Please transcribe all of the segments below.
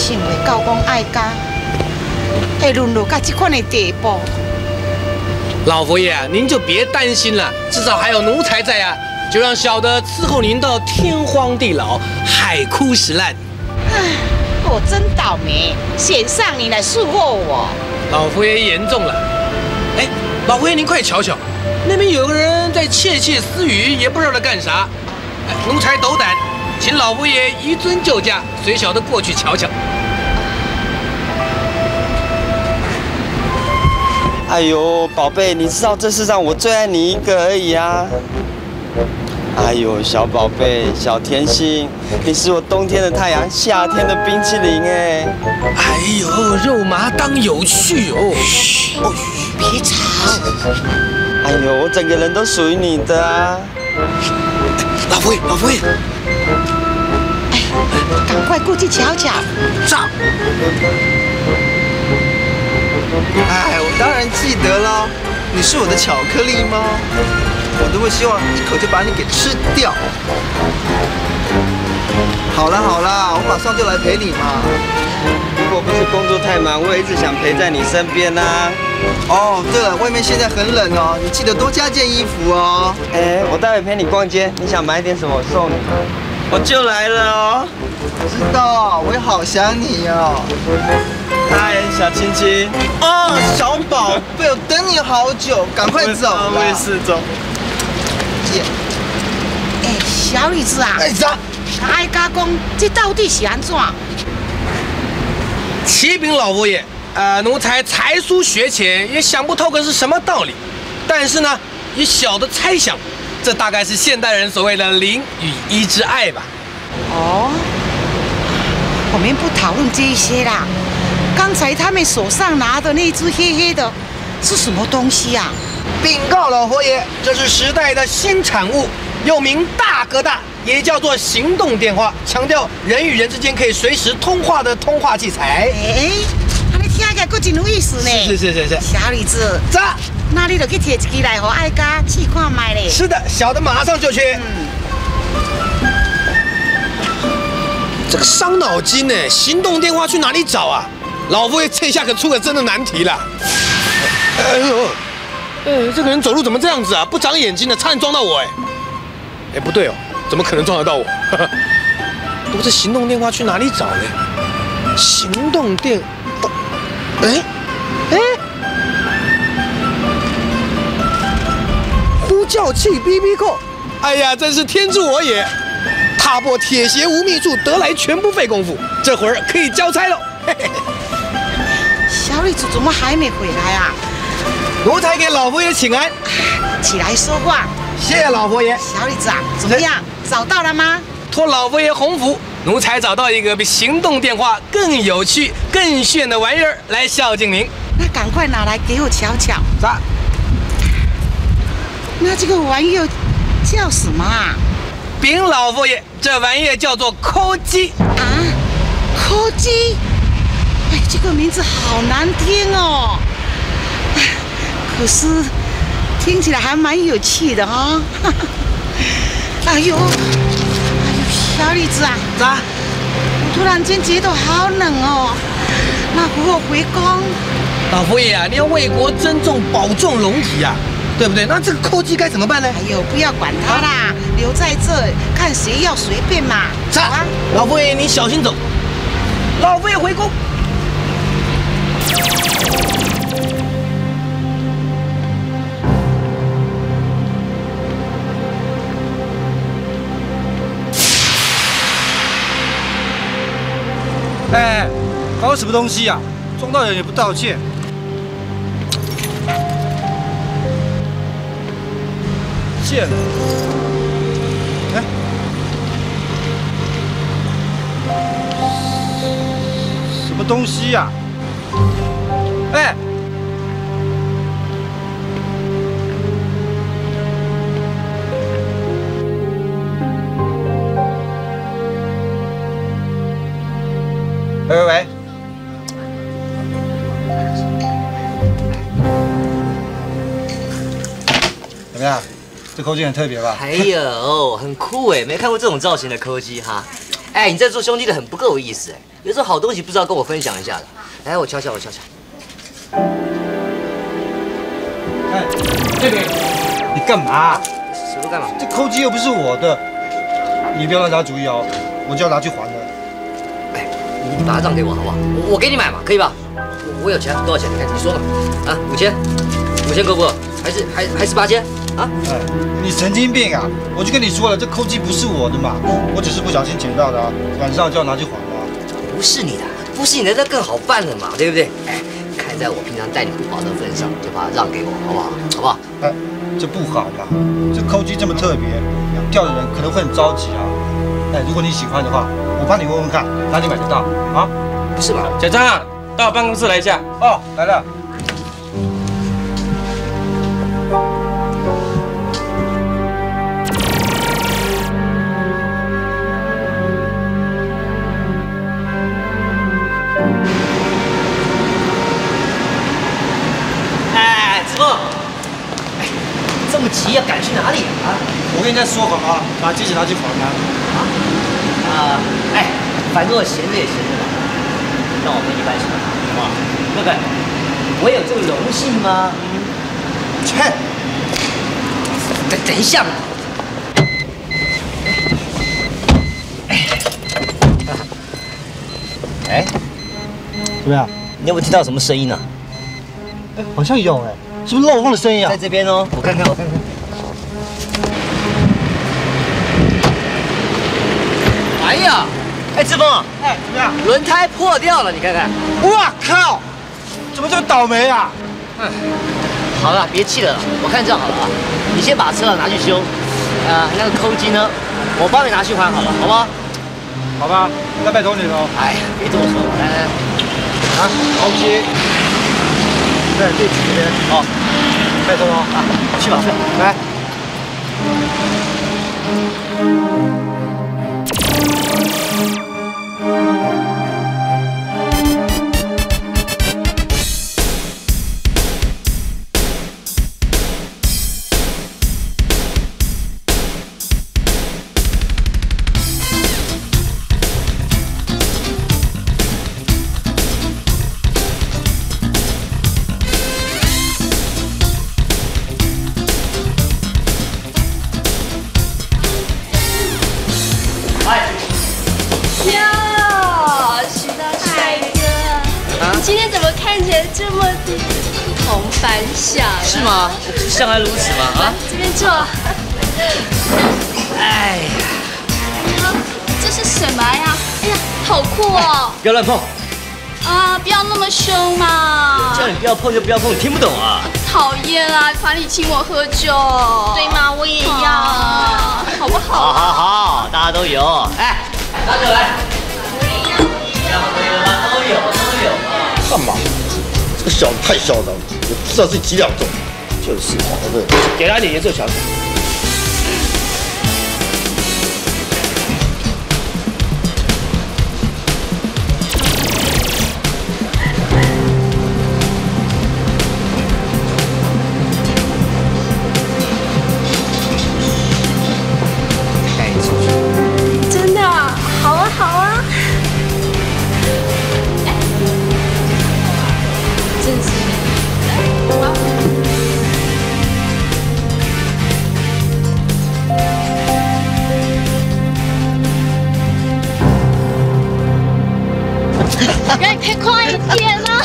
想袂到讲爱家会沦落到这款的地步。 老佛爷啊，您就别担心了，至少还有奴才在啊，就让小的伺候您到天荒地老、海枯石烂。 唉，我真倒霉，选上你来伺候我。 老佛爷言重了。哎，老佛爷您快瞧瞧，那边有个人在窃窃私语，也不知道在干啥。哎，奴才斗胆，请老佛爷移尊就驾，随小的过去瞧瞧。 哎呦，宝贝，你知道这世上我最爱你一个而已啊！哎呦，小宝贝，小甜心，你是我冬天的太阳，夏天的冰淇淋哎！ 哎呦，肉麻当有趣哦！ 哦，别吵！ 哎呦，我整个人都属于你的啊！ 老佛爷，老佛爷， 哎，赶快过去瞧瞧。 炸！ 哎，我当然记得了，你是我的巧克力吗？我都会希望一口就把你给吃掉。好啦好啦，我马上就来陪你嘛。 如果不是工作太忙，我也一直想陪在你身边啊。 哦，对了，外面现在很冷哦，你记得多加件衣服哦。 哎，我待会陪你逛街，你想买点什么我送你。我就来了哦。 知道，我也好想你哦。 嗨，小亲亲。 哦，小宝贝，我等你好久，赶快走啦。 我也是走。 哎，小李子啊， 哎，啥？ 爱家公，这到底是安怎？ 启禀老佛爷，奴才才疏学浅，也想不透个是什么道理。但是呢，以小的猜想，这大概是现代人所谓的灵与一之爱吧。 哦，我们不讨论这些啦。刚才他们手上拿的那只黑黑的，是什么东西呀？ 禀告老佛爷，这是时代的新产物，又名大哥大，也叫做行动电话，强调人与人之间可以随时通话的通话器材。 哎，你听起来够真有意思呢。 是。 小李子， 咋？ 那你就去摕一支来，和爱家试看卖嘞。 是的，小的马上就去。这个伤脑筋呢，行动电话去哪里找啊？老佛爷这下可出个真的难题了。哎呦，这个人走路怎么这样子啊？不长眼睛的，差点撞到我哎！哎，不对哦，怎么可能撞得到我？不过这行动电话去哪里找呢？行动电，哎，呼叫器 BB 扣，哎呀，真是天助我也！踏破铁鞋无觅处，得来全不费功夫。这会儿可以交差喽！嘿嘿嘿。 小李子怎么还没回来啊？ 奴才给老佛爷请安。 起来说话。 谢谢老佛爷。 小李子啊，怎么样？找到了吗？ 托老佛爷洪福，奴才找到一个比行动电话更有趣、更炫的玩意儿来孝敬您。 那赶快拿来给我瞧瞧。 啥？ 那这个玩意儿叫什么啊？ 禀老佛爷，这玩意儿叫做抠机啊，抠机。哎，这个名字好难听哦。哎，可是听起来还蛮有趣的哈、哦。哎呦，小李子啊， 咋？ 我突然间觉得好冷哦。那和我回宫。 老佛爷啊，你要为国珍重，保重龙体啊，对不对？那这个抠机该怎么办呢？ 哎呦，不要管他啦，留在这看谁要随便嘛。 走啊，老佛爷你小心走。老佛爷回宫。 哎，搞什么东西呀？撞到人也不道歉。贱了！哎，什么东西呀？哎！ 喂， 怎么样？这抠机很特别吧？ 还有很酷哎，没看过这种造型的柯基哈。 哎，你这做兄弟的很不够意思哎，有时候好东西不知道跟我分享一下的。来，我瞧瞧。 哎，这边，你干嘛？ 什么干嘛？ 这扣机又不是我的，你不要乱打主意哦，我就要拿去还了。 哎，你把它让给我好不好？我给你买嘛，可以吧？我有钱，多少钱？你看你说嘛。啊，5000够不够？还是8000？啊？ 哎，你神经病啊！我就跟你说了，这扣机不是我的嘛，我只是不小心捡到的啊，晚上就要拿去还了。 不是你的，那更好办了嘛，对不对？哎，看在我平常待你不薄的份上，就把它让给我，好不好？好不好？ 哎，这不好嘛，这扣机这么特别，钓的人可能会很着急啊。哎，如果你喜欢的话，我帮你问问看，哪里买得到啊？ 不是嘛？ 小张啊，到我办公室来一下。 哦，来了。 哎，子枫，哎，这么急要赶去哪里啊？ 我跟你再说好了，把机器拿去还他。 哎，反正我闲着也闲着嘛，让我陪你办事，好不好？哥哥，我有这个荣幸吗？ 切， 等一下嘛。哎， 怎么样？ 你有没有听到什么声音呢？ 哎，好像有哎，是不是漏风的声音啊？ 在这边哦，我看看。哎呀，哎，志峰， 哎，怎么样？ 轮胎破掉了，你看看。 哇靠！怎么这么倒霉啊？ 好了，别气了，我看这样好了啊，你先把车拿去修，那个扣机呢，我帮你拿去还好了，好不好？ 好吧，那拜托你了。 哎，别这么说，来， 啊，扣机，在这边。 好， 拜托了啊， 去吧， 来。 红反响是吗？我不是向来如此吗？啊， 这边坐。 哎呀， 这是什么呀？哎呀，好酷哦！ 不要乱碰啊！不要那么凶嘛！ 叫你不要碰就不要碰，你听不懂啊？ 讨厌啊！管理请我喝酒，对吗？我也要，好不好？ 好，大家都有。哎，拿酒来。都有啊。 干嘛？这个小子太嚣张了，我不知道自己几两重。就是啊，对，给他一点颜色瞧瞧。 真的啊？好啊，好啊。真是。让你开快一点啊！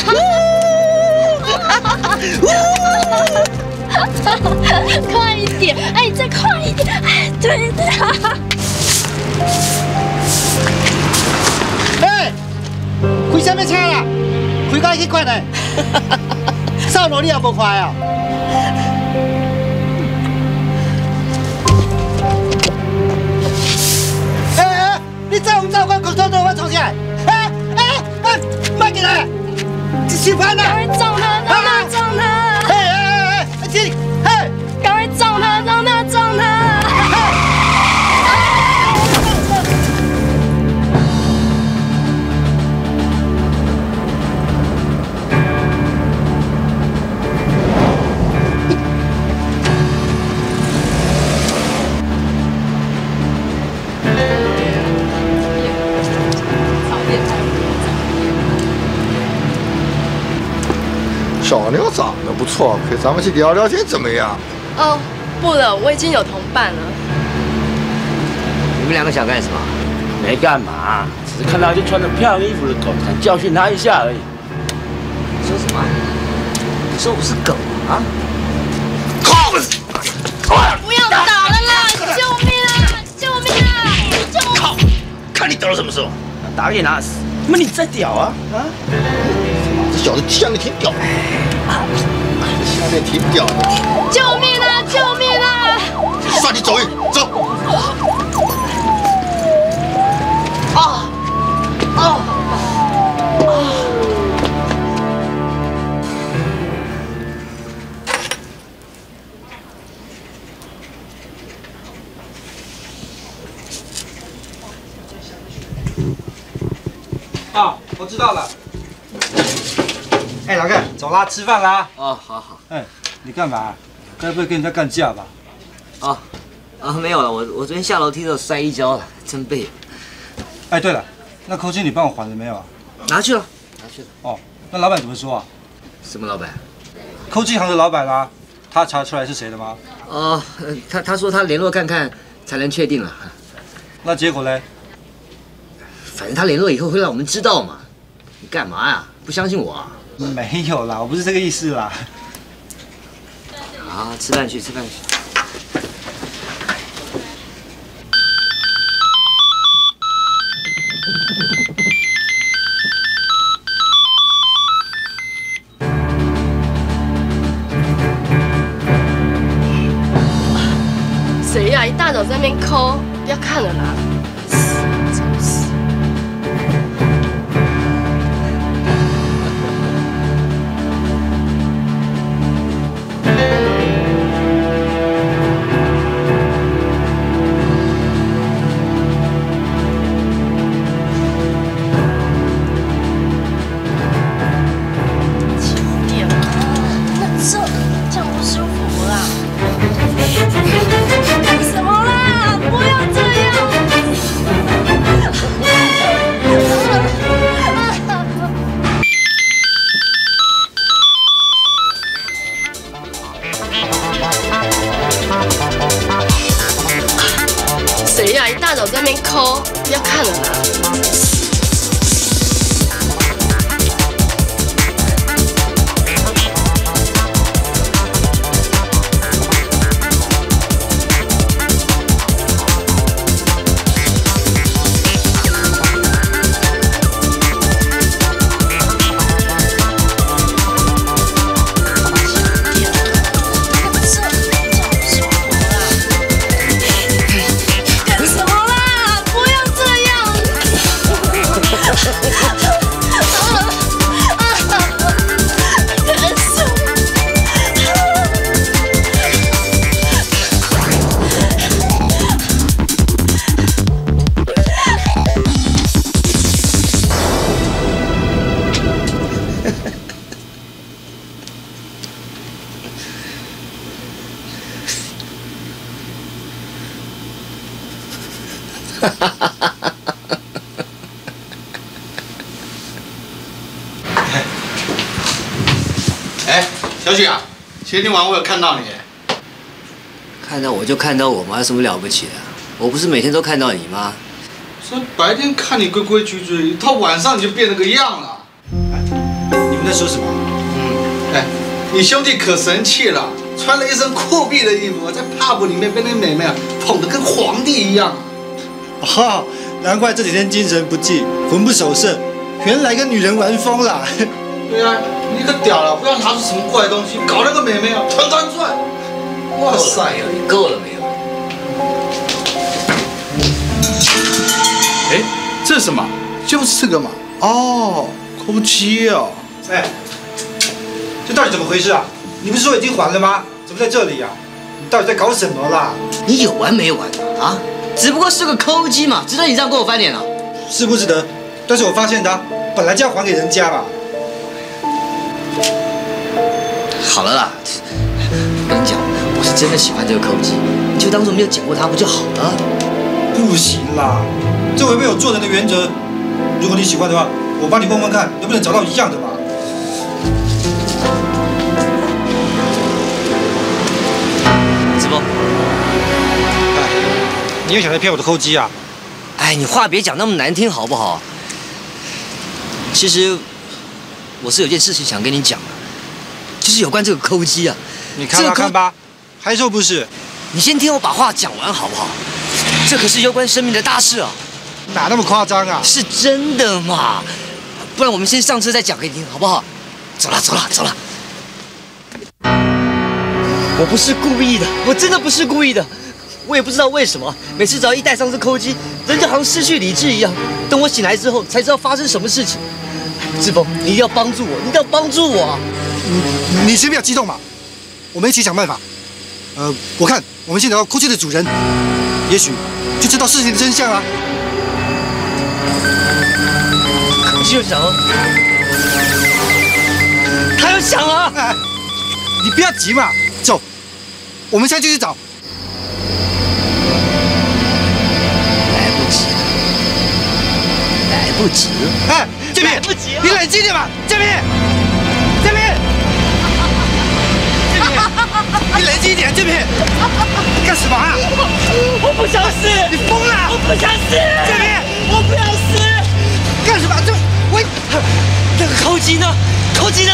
快一点！哎，再快一点！哎，对的。 哎，开什么车啦？开到去快呢？扫路你也无快啊？哎，你再用照管口头对我冲起来！慢点来！小潘呐！ 赶快撞他！让他撞他！赶快撞他！让他撞他！ 小妞长得不错，陪咱们去聊聊天怎么样？ 哦，不了，我已经有同伴了。 你们两个想干什么？ 没干嘛，只是看到一只穿着漂亮衣服的狗，想教训它一下而已。 你说什么？你说我是狗啊？ 不要打了啦！救命啊！救命啊！救命！ 靠！看你抖到什么时候？打给你拿死！那你再屌啊！啊！ 这小子下面挺屌，下面挺屌的。 救命啊！救命啊！ 算你走运，走。 啊，我知道了。哎，老哥，走啦，吃饭啦。 哦，好好。 哎，你干嘛？该不会跟人家干架吧？ 没有了，我昨天下楼梯的时候摔一跤了，真背。 哎，对了，那扣金你帮我还了没有啊？ 拿去了。 哦，那老板怎么说啊？ 什么老板？ 扣金行的老板啦，他查出来是谁的吗？ 他说他联络看看才能确定了。 那结果嘞？ 反正他联络以后会让我们知道嘛。你干嘛呀？不相信我啊？ 没有啦，我不是这个意思啦。 好，吃饭去。 谁呀？一大早在那边抠，不要看了啦。谁呀？一大早在那边抠，不要看了啦。 哎，小许啊，前天晚上我有看到你。 看到我就看到我嘛，有什么了不起的？我不是每天都看到你吗？ 这白天看你规规矩矩，到晚上你就变了个样了。 哎，你们在说什么？ 哎，你兄弟可神气了，穿了一身酷毙的衣服，在 pub 里面被那美眉捧得跟皇帝一样。 哦，难怪这几天精神不济，魂不守舍，原来跟女人玩疯了。 对啊，你可屌了，不要拿出什么怪东西，搞那个美眉啊，团团转。哇塞， 你够了没有？ 哎，这是什么？就是这个嘛。哦，抠机哦。 哎，这到底怎么回事啊？你不是说已经还了吗？怎么在这里啊？你到底在搞什么啦？ 你有完没完啊？只不过是个抠机嘛，值得你这样跟我翻脸啊？ 是不值得？但是我发现他本来就要还给人家嘛。 好了啦，我跟你讲，我是真的喜欢这个抠机，你就当做没有捡过它不就好了？ 不行啦，这违背我做人的原则。如果你喜欢的话，我帮你问问看，能不能找到一样的嘛。 你又想来骗我的抠机啊？ 哎，你话别讲那么难听好不好？其实我是有件事情想跟你讲的，就是有关这个抠机啊。 你看吧看吧，还说不是？ 你先听我把话讲完好不好？这可是攸关生命的大事啊！ 哪那么夸张啊？ 是真的嘛？不然我们先上车再讲给你听好不好？走了走了走了。我不是故意的，我真的不是故意的。我也不知道为什么，每次只要一带上这抠机，人就好像失去理智一样。等我醒来之后，才知道发生什么事情。志峰，你一定要帮助我，你一定要帮助我啊！ 你先不要激动嘛，我们一起想办法。我看我们先找到抠机的主人，也许就知道事情的真相了。 可惜又想了，他又想了。 哎，你不要急嘛，走，我们现在就去找。 来不及了！ 哎，这边，你冷静点吧，这边，这边，你冷静一点，这边，干什么啊？ 我不想死！ 你疯了！ 我不想死！ 这边， 我不要死！ 干什么？这我， 那个抠机呢？抠机呢？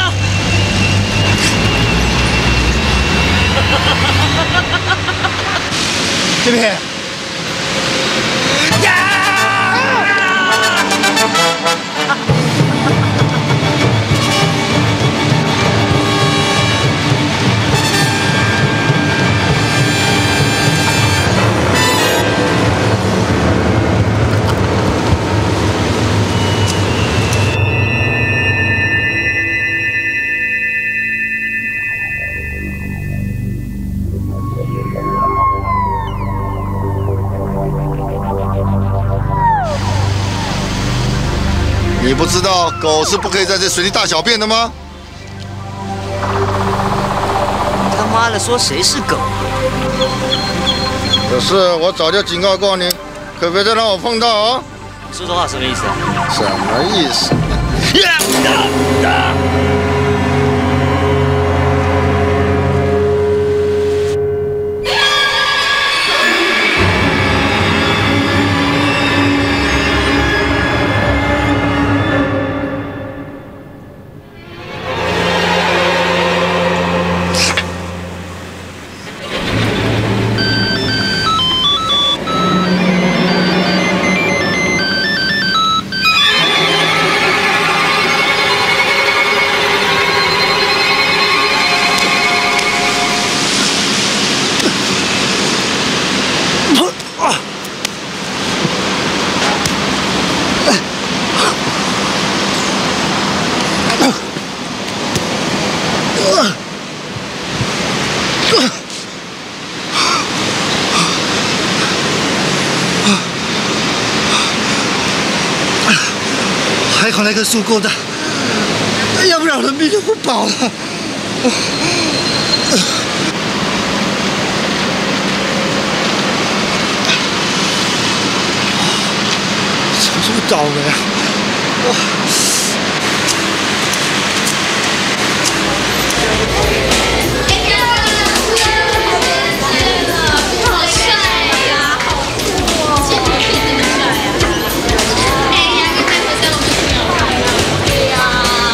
这边。 你不知道狗是不可以在这水里大小便的吗？ 他妈的，说谁是狗？ 可是我早就警告过你，可别再让我碰到哦。 说这话什么意思啊？ 什么意思？ 还好那棵树够大，要不然我的命就不保了。怎么这么倒霉啊！ 好帅呀，好酷哦！见面可以这么帅呀？哎呀，跟开火山我们挺好看的。对呀。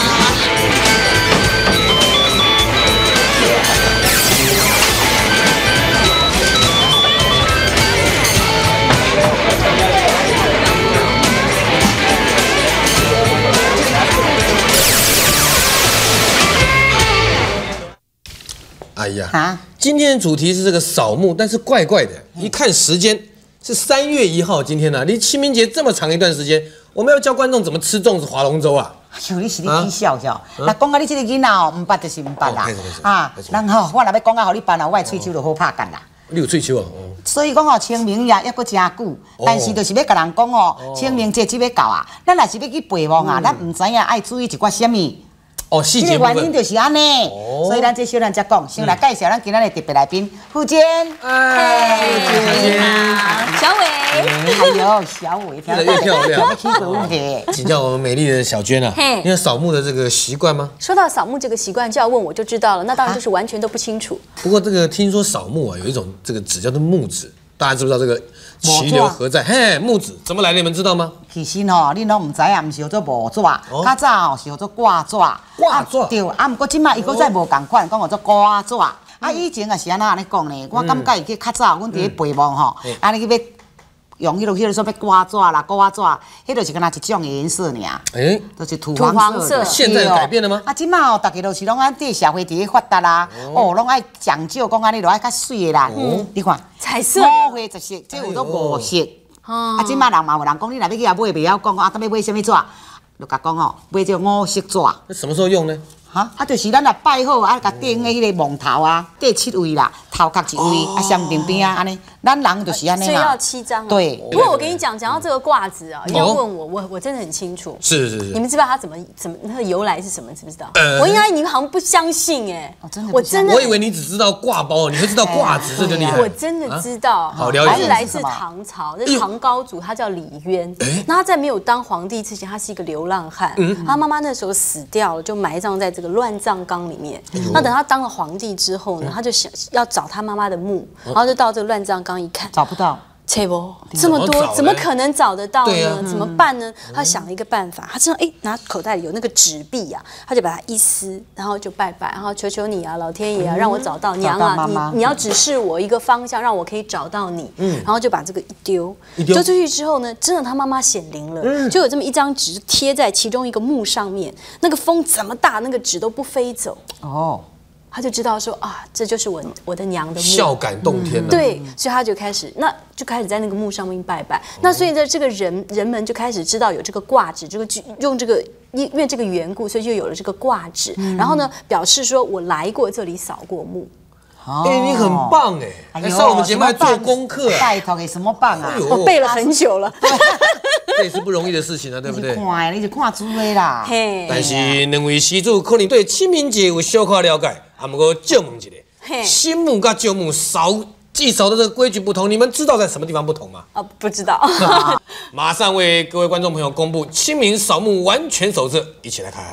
哎呀，今天的主题是这个扫墓，但是怪怪的，一看时间是3月1号，今天呢，离清明节这么长一段时间，我们要教观众怎么吃粽子、划龙舟啊！ 哎呦，你是咧起笑笑，那讲到你这个囡仔哦，唔捌就是唔捌啦，啊，然后我若要讲啊，互你办啊，我的喙手就好拍干啦。 你有喙手啊？ 所以讲哦，清明夜还阁真久，但是就是要甲人讲哦，清明节即要到啊，咱若是要去陪墓啊，咱唔知影爱注意一寡什么。 哦，细节部分。 这个原因就是安尼，所以咱这小人才讲，先来介绍咱今天的特别来宾，傅坚。 哎，小伟。 哎呦，小伟， 越来越漂亮， 起鬼问题。 请教我们美丽的小娟啊，你有扫墓的这个习惯吗？ 说到扫墓这个习惯，就要问我就知道了，那当然就是完全都不清楚。 不过这个听说扫墓啊，有一种这个纸叫做木纸，大家知不知道这个齐刘何在？嘿，木子怎么来的？你们知道吗？ 其实吼，恁拢唔知影，唔是叫做木纸，较早吼是叫做挂纸。 挂纸对，啊，毋过即摆伊搁再无共款，讲叫做瓜纸。啊，以前也是安尼讲呢，我感觉伊去较早，阮伫咧培梦吼，安尼去要。用迄落说要刮纸啦，刮纸，迄就是敢若一种颜色尔。就是土黄色。 现在改变了吗？ 啊，即摆哦，大家都是拢安这社会伫咧发达啦，拢爱讲究，讲安尼落爱较水的啦。你看， 彩色五花十色，这有做五色。啊，即摆人嘛有人讲，你若要去遐买，袂晓讲啊，要买什么纸，就甲讲哦，买这五色纸。 那什么时候用呢？ 啊，就是咱若拜好啊，甲顶的迄个蒙头啊，第7位啦，头壳1位，啊，相边边啊，安尼，咱人就是安尼所以要7张。 对。 不过我跟你讲到这个挂子啊，要问我真的很清楚。 是。 你们知不知道它怎么它的由来是什么？知不知道？我应该你们好像不相信哎。我真的。 我以为你只知道挂包，你会知道挂子，这就厉害。 我真的知道。 好了解。 是来自唐朝，这唐高祖他叫李渊。那他在没有当皇帝之前，他是一个流浪汉。他妈妈那时候死掉了，就埋葬在这个乱葬岗里面。那等他当了皇帝之后呢，他就想要找他妈妈的墓，然后就到这个乱葬岗一看， 找不到。 这么多，怎么可能找得到呢？怎么办呢？他想了一个办法，他知道拿口袋里有那个纸币啊，他就把它一撕，然后就拜拜，然后求求你啊，老天爷啊，让我找到娘啊，你要指示我一个方向，让我可以找到你。然后就把这个一丢出去之后呢，真的他妈妈显灵了，就有这么一张纸贴在其中一个木上面，那个风怎么大，那个纸都不飞走。他就知道说啊，这就是我的娘的墓， 孝感动天了。 对，所以他就开始在那个墓上面拜拜。那所以在这个人们就开始知道有这个挂纸，用这个因为这个缘故，所以就有了这个挂纸。然后呢，表示说我来过这里扫过墓。 你很棒哎！来上我们节目来做功课， 拜托给什么棒啊？ 我背了很久了。 这也是不容易的事情啊，对不对？ 你是看猪的啦。 但是两位施主可能对清明节有小可了解，啊，不过借问一下，新墓跟旧墓祭扫的这个规矩不同，你们知道在什么地方不同吗？ 不知道。 马上为各位观众朋友公布清明扫墓完全手册，一起来看。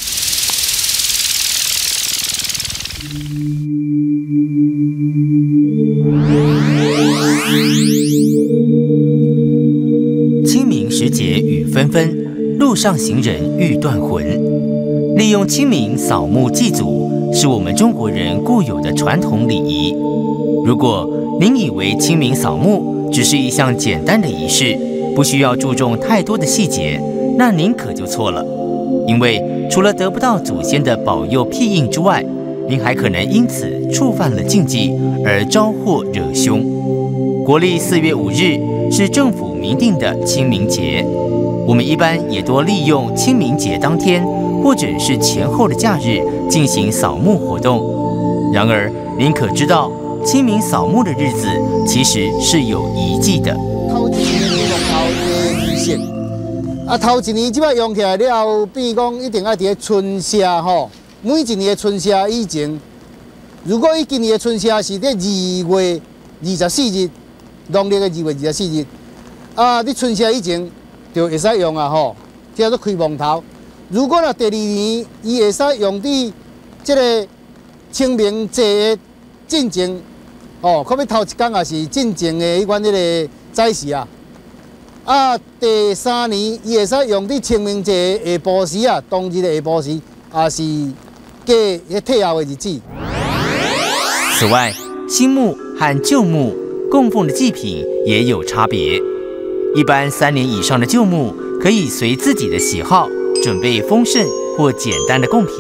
清明时节雨纷纷，路上行人欲断魂。利用清明扫墓祭祖，是我们中国人固有的传统礼仪。如果您以为清明扫墓只是一项简单的仪式，不需要注重太多的细节，那您可就错了。因为除了得不到祖先的保佑庇应之外，您还可能因此触犯了禁忌而招祸惹凶。国历4月5日是政府明定的清明节，我们一般也多利用清明节当天或者是前后的假日进行扫墓活动。然而，您可知道清明扫墓的日子其实是有遗迹的。 头一年用头仪式，头一年即摆用起来了后，比如讲一定要伫春夏吼。每一年的春夏以前，如果伊今年的春夏是在2月24日，农历的2月24日，你春夏以前就会使用啊吼，叫做开蒙头。如果第2年伊会使用伫这个清明节的进前，可要头一天也是进前的迄款个早时啊。第3年伊会使用伫清明节的下晡时啊，当日的下晡时，也是。退后的日子。 此外，新墓和旧墓供奉的祭品也有差别。一般3年以上的旧墓可以随自己的喜好准备丰盛或简单的贡品，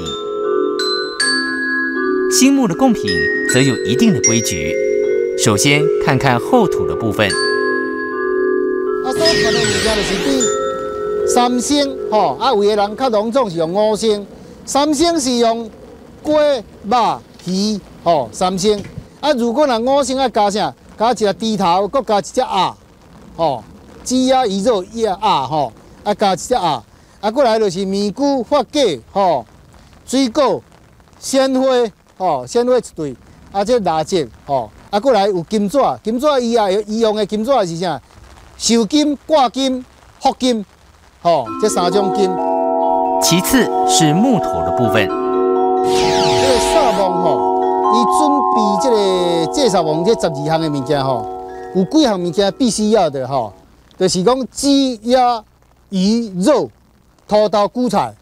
新墓的贡品则有一定的规矩。首先看看后土的部分。 所传的物件就是比3星有的人较隆重是用5星。3星是用鸡、肉、鱼，3星。如果5星加啥？加一只猪头，搁加一只鸭，鸡鸭鱼肉鸭加一只鸭。过来就是面菇、发粿，水果、鲜花，鲜花一对，这蜡烛，过来有金纸，金纸伊用的金纸是啥？寿金、挂金、福金，这3种金。 其次是木头的部分。 这个扫墓伊准备这个祭扫墓这12项的物件有几项物件必须要的吼，就是讲鸡、鸭、鱼、肉、土豆、韭菜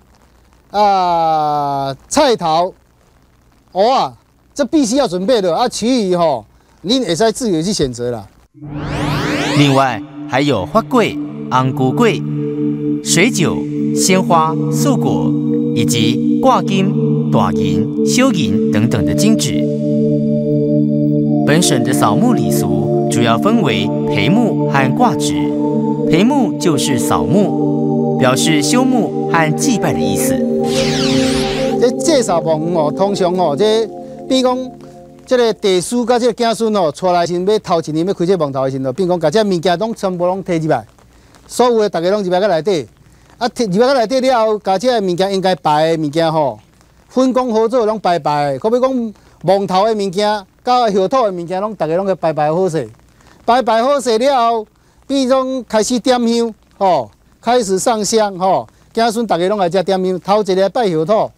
啊、菜头、蚵啊，这必须要准备的啊。其余吼，您会使自由去选择啦。 另外还有花粿、红菇粿、水酒、鲜花、素果，以及挂金、大银、小银等等的金纸。本省的扫墓礼俗主要分为陪墓和挂纸。陪墓就是扫墓，表示修墓和祭拜的意思。 这祭扫墓哦，通常哦，比如讲，这个地师甲这个子孙哦，出来时要头一年要开这墓头的时候，比如讲，把这物件拢全部拢摕入来，所有的大家拢入来到内底。啊，入来到内底了后，把这物件应该摆的物件吼，分工合作拢摆摆。可比讲墓头的物件，甲后土的物件，大家拢给摆摆好势。摆摆好势了后，比如讲开始点香吼，开始上香吼，子孙大家拢来遮点香，头一个拜后土。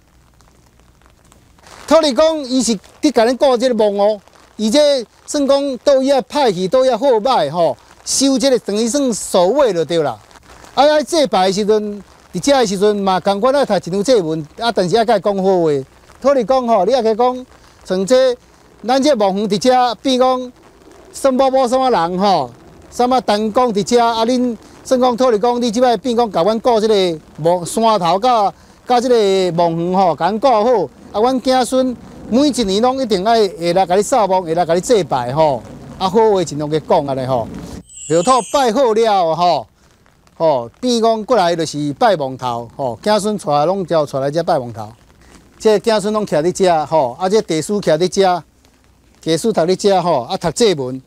土地公伊是伫甲咱顾这个墓哦，伊这算讲倒遐歹去，倒遐好歹吼，收这个等于算守卫就对啦。啊，祭拜的时阵，伫遮的时阵嘛，共款爱读一张祭文，啊，但是爱甲伊讲好话。土地公吼，你也甲讲，像这咱这墓园伫遮，比如讲什么某什么人吼，什么陈公伫遮，啊，恁算讲土地公，你即摆比如讲甲阮顾这个墓山头甲这个墓园吼，甲阮顾好。啊，阮子孙每一年拢一定爱下来甲你扫墓，下来甲你祭拜吼。啊，好话尽量给讲安尼吼。后土拜好了吼。吼，变讲过来就是拜墓头，吼，子孙带拢叫带来遮拜墓头。这子孙拢徛伫遮，吼，啊，这地师徛伫遮，地师读伫遮，吼，啊，读祭文。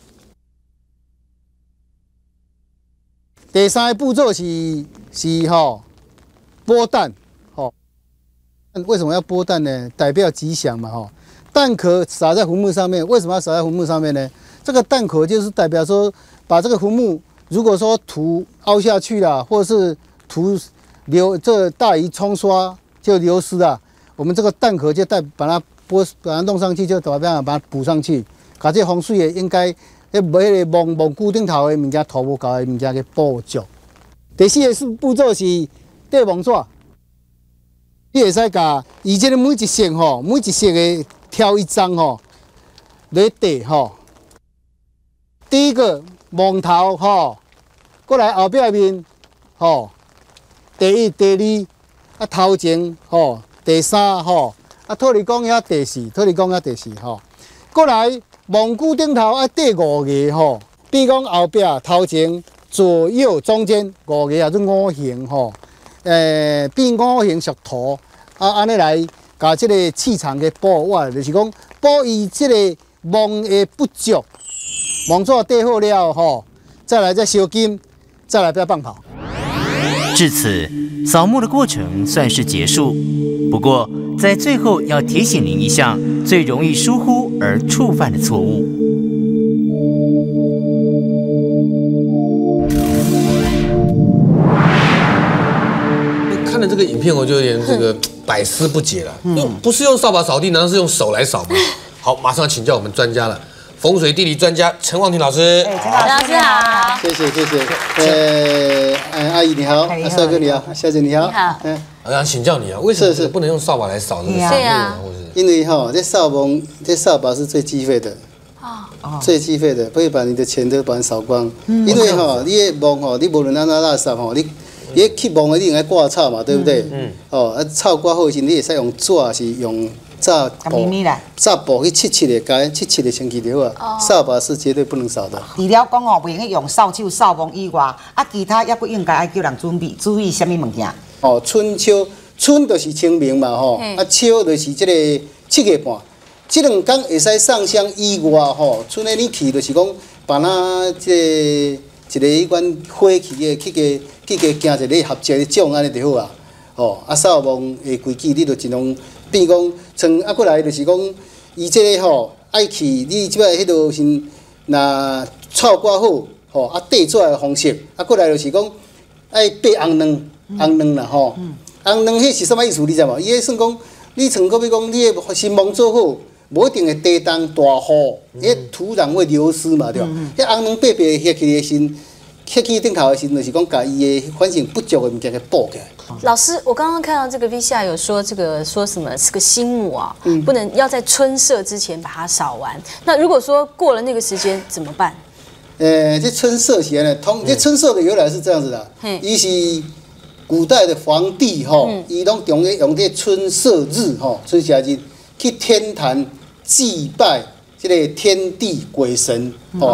第三个步骤是吼，剥蛋，吼，为什么要剥蛋呢？代表吉祥嘛，吼，蛋壳撒在坟墓上面，为什么要撒在坟墓上面呢？这个蛋壳就是代表说，把这个坟墓。如果说土凹下去了，或者是土这大雨冲刷就流失了，我们这个蛋壳就把它弄上去，就把它补上去，把这风水的应该迄个墓固顶头的物件土无够的物件给补足。第四个步骤是缀墓纸，你会使甲以这个每一色吼，每一色的挑一张吼来缀吼。第一个。墓头吼，过来后壁面吼，第一、第二啊头前吼，第三吼啊土地公遐第四，土地公遐第四吼。过来墓骨顶头啊缀5个吼，比如讲后壁、头前、左右、中间5个啊，做五行吼。变五行属土啊，安尼来甲即个气场给补完，就是讲补伊即个墓的不足。墓纸缀好了吼，再来烧金，再来放炮。 至此，扫墓的过程算是结束。不过，在最后要提醒您一项最容易疏忽而触犯的错误。 看了这个影片，我就有点这个百思不解了。不是用扫把扫地，难道是用手来扫吗？好，马上请教我们专家了。风水地理专家陈旺庭老师， 陈老师好， 谢谢。阿姨你好，帅哥你好，小姐你好， 你好。 我想请教你啊，为什么不能用扫把来扫这个扫墓呢？ 因为哈，这扫墓这扫把是最忌讳的，最忌讳的，会把你的钱都把它扫光。因为哈，你的墓哈，你无论安怎垃圾哈，你去墓的你应该挂草嘛，对不对？草挂好时，你会使用纸是用。炸布去切的，改切的清气就好啊。扫把是绝对不能扫的。 除了讲哦，袂用用扫帚扫墓以外，啊，其他也不应该爱叫人注意什么物件？ 哦，春秋，春就是清明嘛吼，啊秋就是这个7月半，这2天会使上香以外吼，春的你去就是讲把它这一个迄款火气的去加一个合接的种安尼就好啊。哦，啊扫墓的规矩你就尽量。比如讲，像啊过来就是讲，伊这个吼爱去，你即摆迄度先若草刮好，吼啊缀纸的方式，啊过来就是讲爱掰红卵啦吼，红卵迄是啥物意思？你知无？伊迄算讲，你像个比讲，你的新梦做好， 无一定会地动大雨，迄土壤会流失嘛，对吧？迄红黄白白削起的时，削起顶头的时，就是讲把伊的反正不足的物件给补起来。 老师，我刚刚看到这个 V 下有说说什么是个新木啊，不能要在春社之前把它扫完。那如果说过了那个时间怎么办？ 这春社时呢，这春社的由来是这样子的，伊是古代的皇帝伊拢用这春社日春夏日去天坛祭拜这个天地鬼神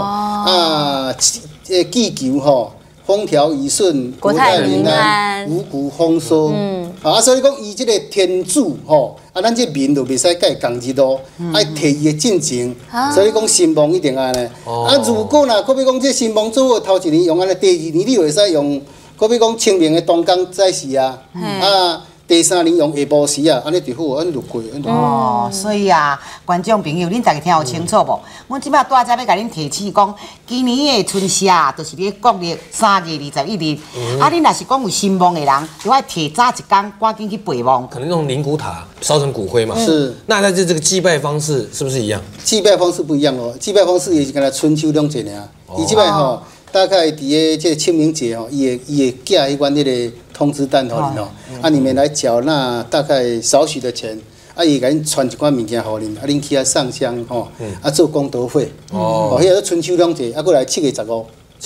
祈求风调雨顺、国泰民安、五谷丰收。所以讲伊这个天主咱这民就袂使甲伊共日咯，爱摕伊的进程。所以讲新梦一定安尼。如果若可比讲这新梦做好头一年用安尼，第二年你就会使用，可比讲清明的东港早时啊，第三年用下晡时啊，安尼就好，安尼就过。 所以啊，观众朋友，恁大家听有清楚无？阮即摆拄仔要甲恁提醒讲，今年的春夏就是咧国历3月21日。恁若是讲有新梦的人，就要提早一天，赶紧去备梦。 可能用灵骨塔烧成骨灰嘛。 是。 那在这个祭拜方式是不是一样？ 祭拜方式不一样哦，祭拜方式也是跟他春秋两节尔。伊即摆大概伫个这个清明节伊会寄迄款迄个通知单互恁里面来缴纳大概少许的钱，伊甲恁传一款物件互恁，恁去上香做功德会。迄个春秋两节，过来7月15，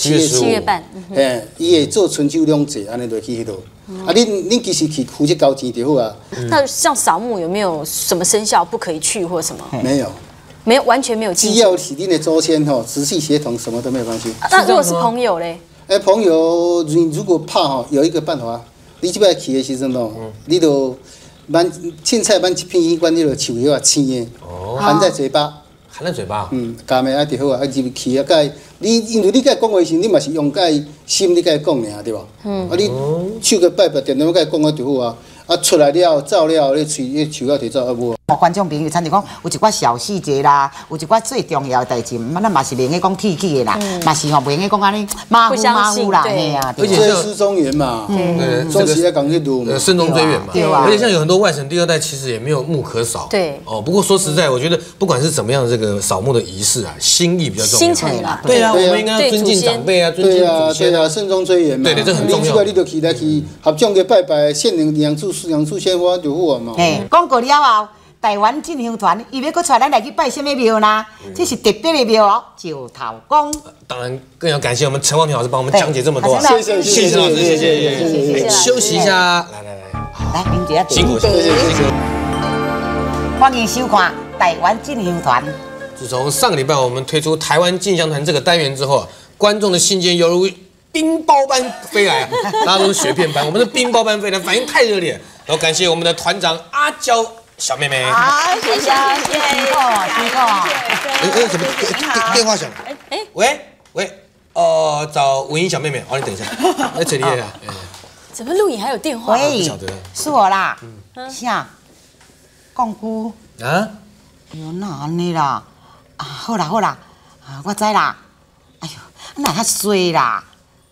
7月半， 伊会做春秋两节，安尼就去迄度。恁其实去负责交钱就好啊。 那像扫墓有没有什么生肖不可以去或什么？ 没有。 没有，完全没有禁忌。 只要是恁的祖先直系血统，什么都没有关系。 那如果是朋友嘞？ 朋友如果怕有一个办法，你这摆去的时阵你就凊彩挽一片迄款迄个树叶青的，含在嘴巴。 含在嘴巴。 加咩就好啊，入去甲你因为你甲讲话时，你嘛是用甲心你甲讲尔，对吧？你手个拜拜，电话甲讲就好啊。出来了，走了，你树要摕走无？ 观众朋友，参就讲有一寡小细节啦，有一寡最重要的代志，咱嘛是袂用讲客气的啦，嘛是袂用讲安尼马虎啦，嘿啊。 而且师中原嘛，中时要讲去读嘛， 慎终追远嘛。而且像有很多外省第二代，其实也没有墓可扫。 对。 不过说实在，我觉得不管是怎么样的这个扫墓的仪式啊，心意比较重要。 心诚啦。 对啊，我们应该要尊敬长辈啊，尊敬祖先啊， 慎终追远嘛。 对，这很重要。 你就去合掌去拜拜，献两柱鲜花就好啊嘛。 讲过了后。台湾进香团，伊要搁带咱来去拜什么庙呢？这是特别的庙哦，九头公。 当然，更要感谢我们陈光庭老师帮我们讲解这么多。谢谢老师，谢谢。休息一下， 来，林姐辛苦辛苦。 欢迎收看台湾进香团。 自从上个礼拜我们推出台湾进香团这个单元之后，观众的信件犹如冰雹般飞来啊！大家都是雪片般，我们是冰雹般飞来，反应太热烈。然后感谢我们的团长阿娇。小妹妹， 好，谢谢，辛苦。 怎么电话响？喂，找文英小妹妹，你等一下，来这里啊。 怎么录影还有电话？ 喂， 不晓得， 是我啦。啥？讲句啊？ 哎呦，那安尼啦？好啦，我知啦。哎呦，那较衰啦。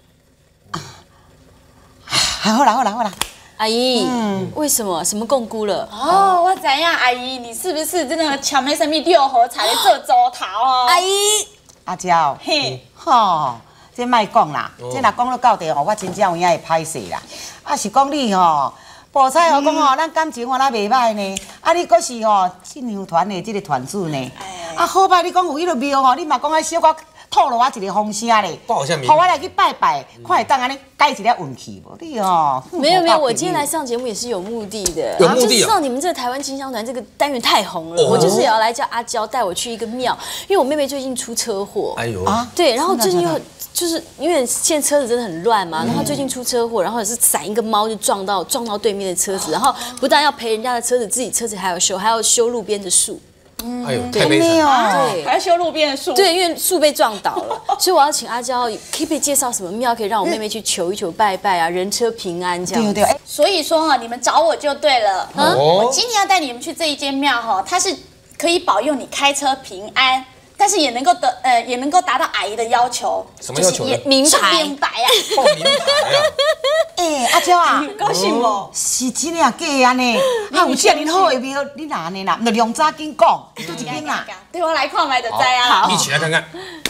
好啦。 阿姨，为什么？什么共辜了？ 哦，我知影，阿姨，你是不是真的抢那什么6合彩做周头哦？ 阿姨， 阿娇， 嘿， 这莫讲啦，这若讲到地我真正有影会歹势啦。是讲你报彩讲咱感情咱袂歹呢，你阁是进香团的这个团主呢。好歹你讲有迄个庙你嘛讲爱小可透露我一个风声嘞， 报下名， 好我来去拜拜，看会当安尼改一下运气无？你没有，我今天来上节目也是有目的的， 有目的就是知道你们这个台湾进香团这个单元太红了，我就是也要来叫阿娇带我去一个庙，因为我妹妹最近出车祸， 哎呦， 对，然后最近又就是因为现在车子真的很乱嘛，然后最近出车祸，然后也是闪一个猫就撞到对面的车子，然后不但要赔人家的车子，自己车子还要修路边的树。 哎呦，太悲惨了！ 对， 还要修路边的树。 对，因为树被撞倒了，所以我要请阿娇，可以介绍什么庙可以让我妹妹去求一求拜拜啊，人车平安这样。 对， 所以说你们找我就对了。我今天要带你们去这一间庙它是可以保佑你开车平安。但是也能够达到阿姨的要求， 什么要求？ 名牌啊， 报名牌啊！ 阿娇啊， 高兴无？ 是真的啊，假的安尼？啊，有这么好的庙，你哪安尼啦？就量早紧讲，拄一间啦。 对我来看买就知啊。 一起来看看。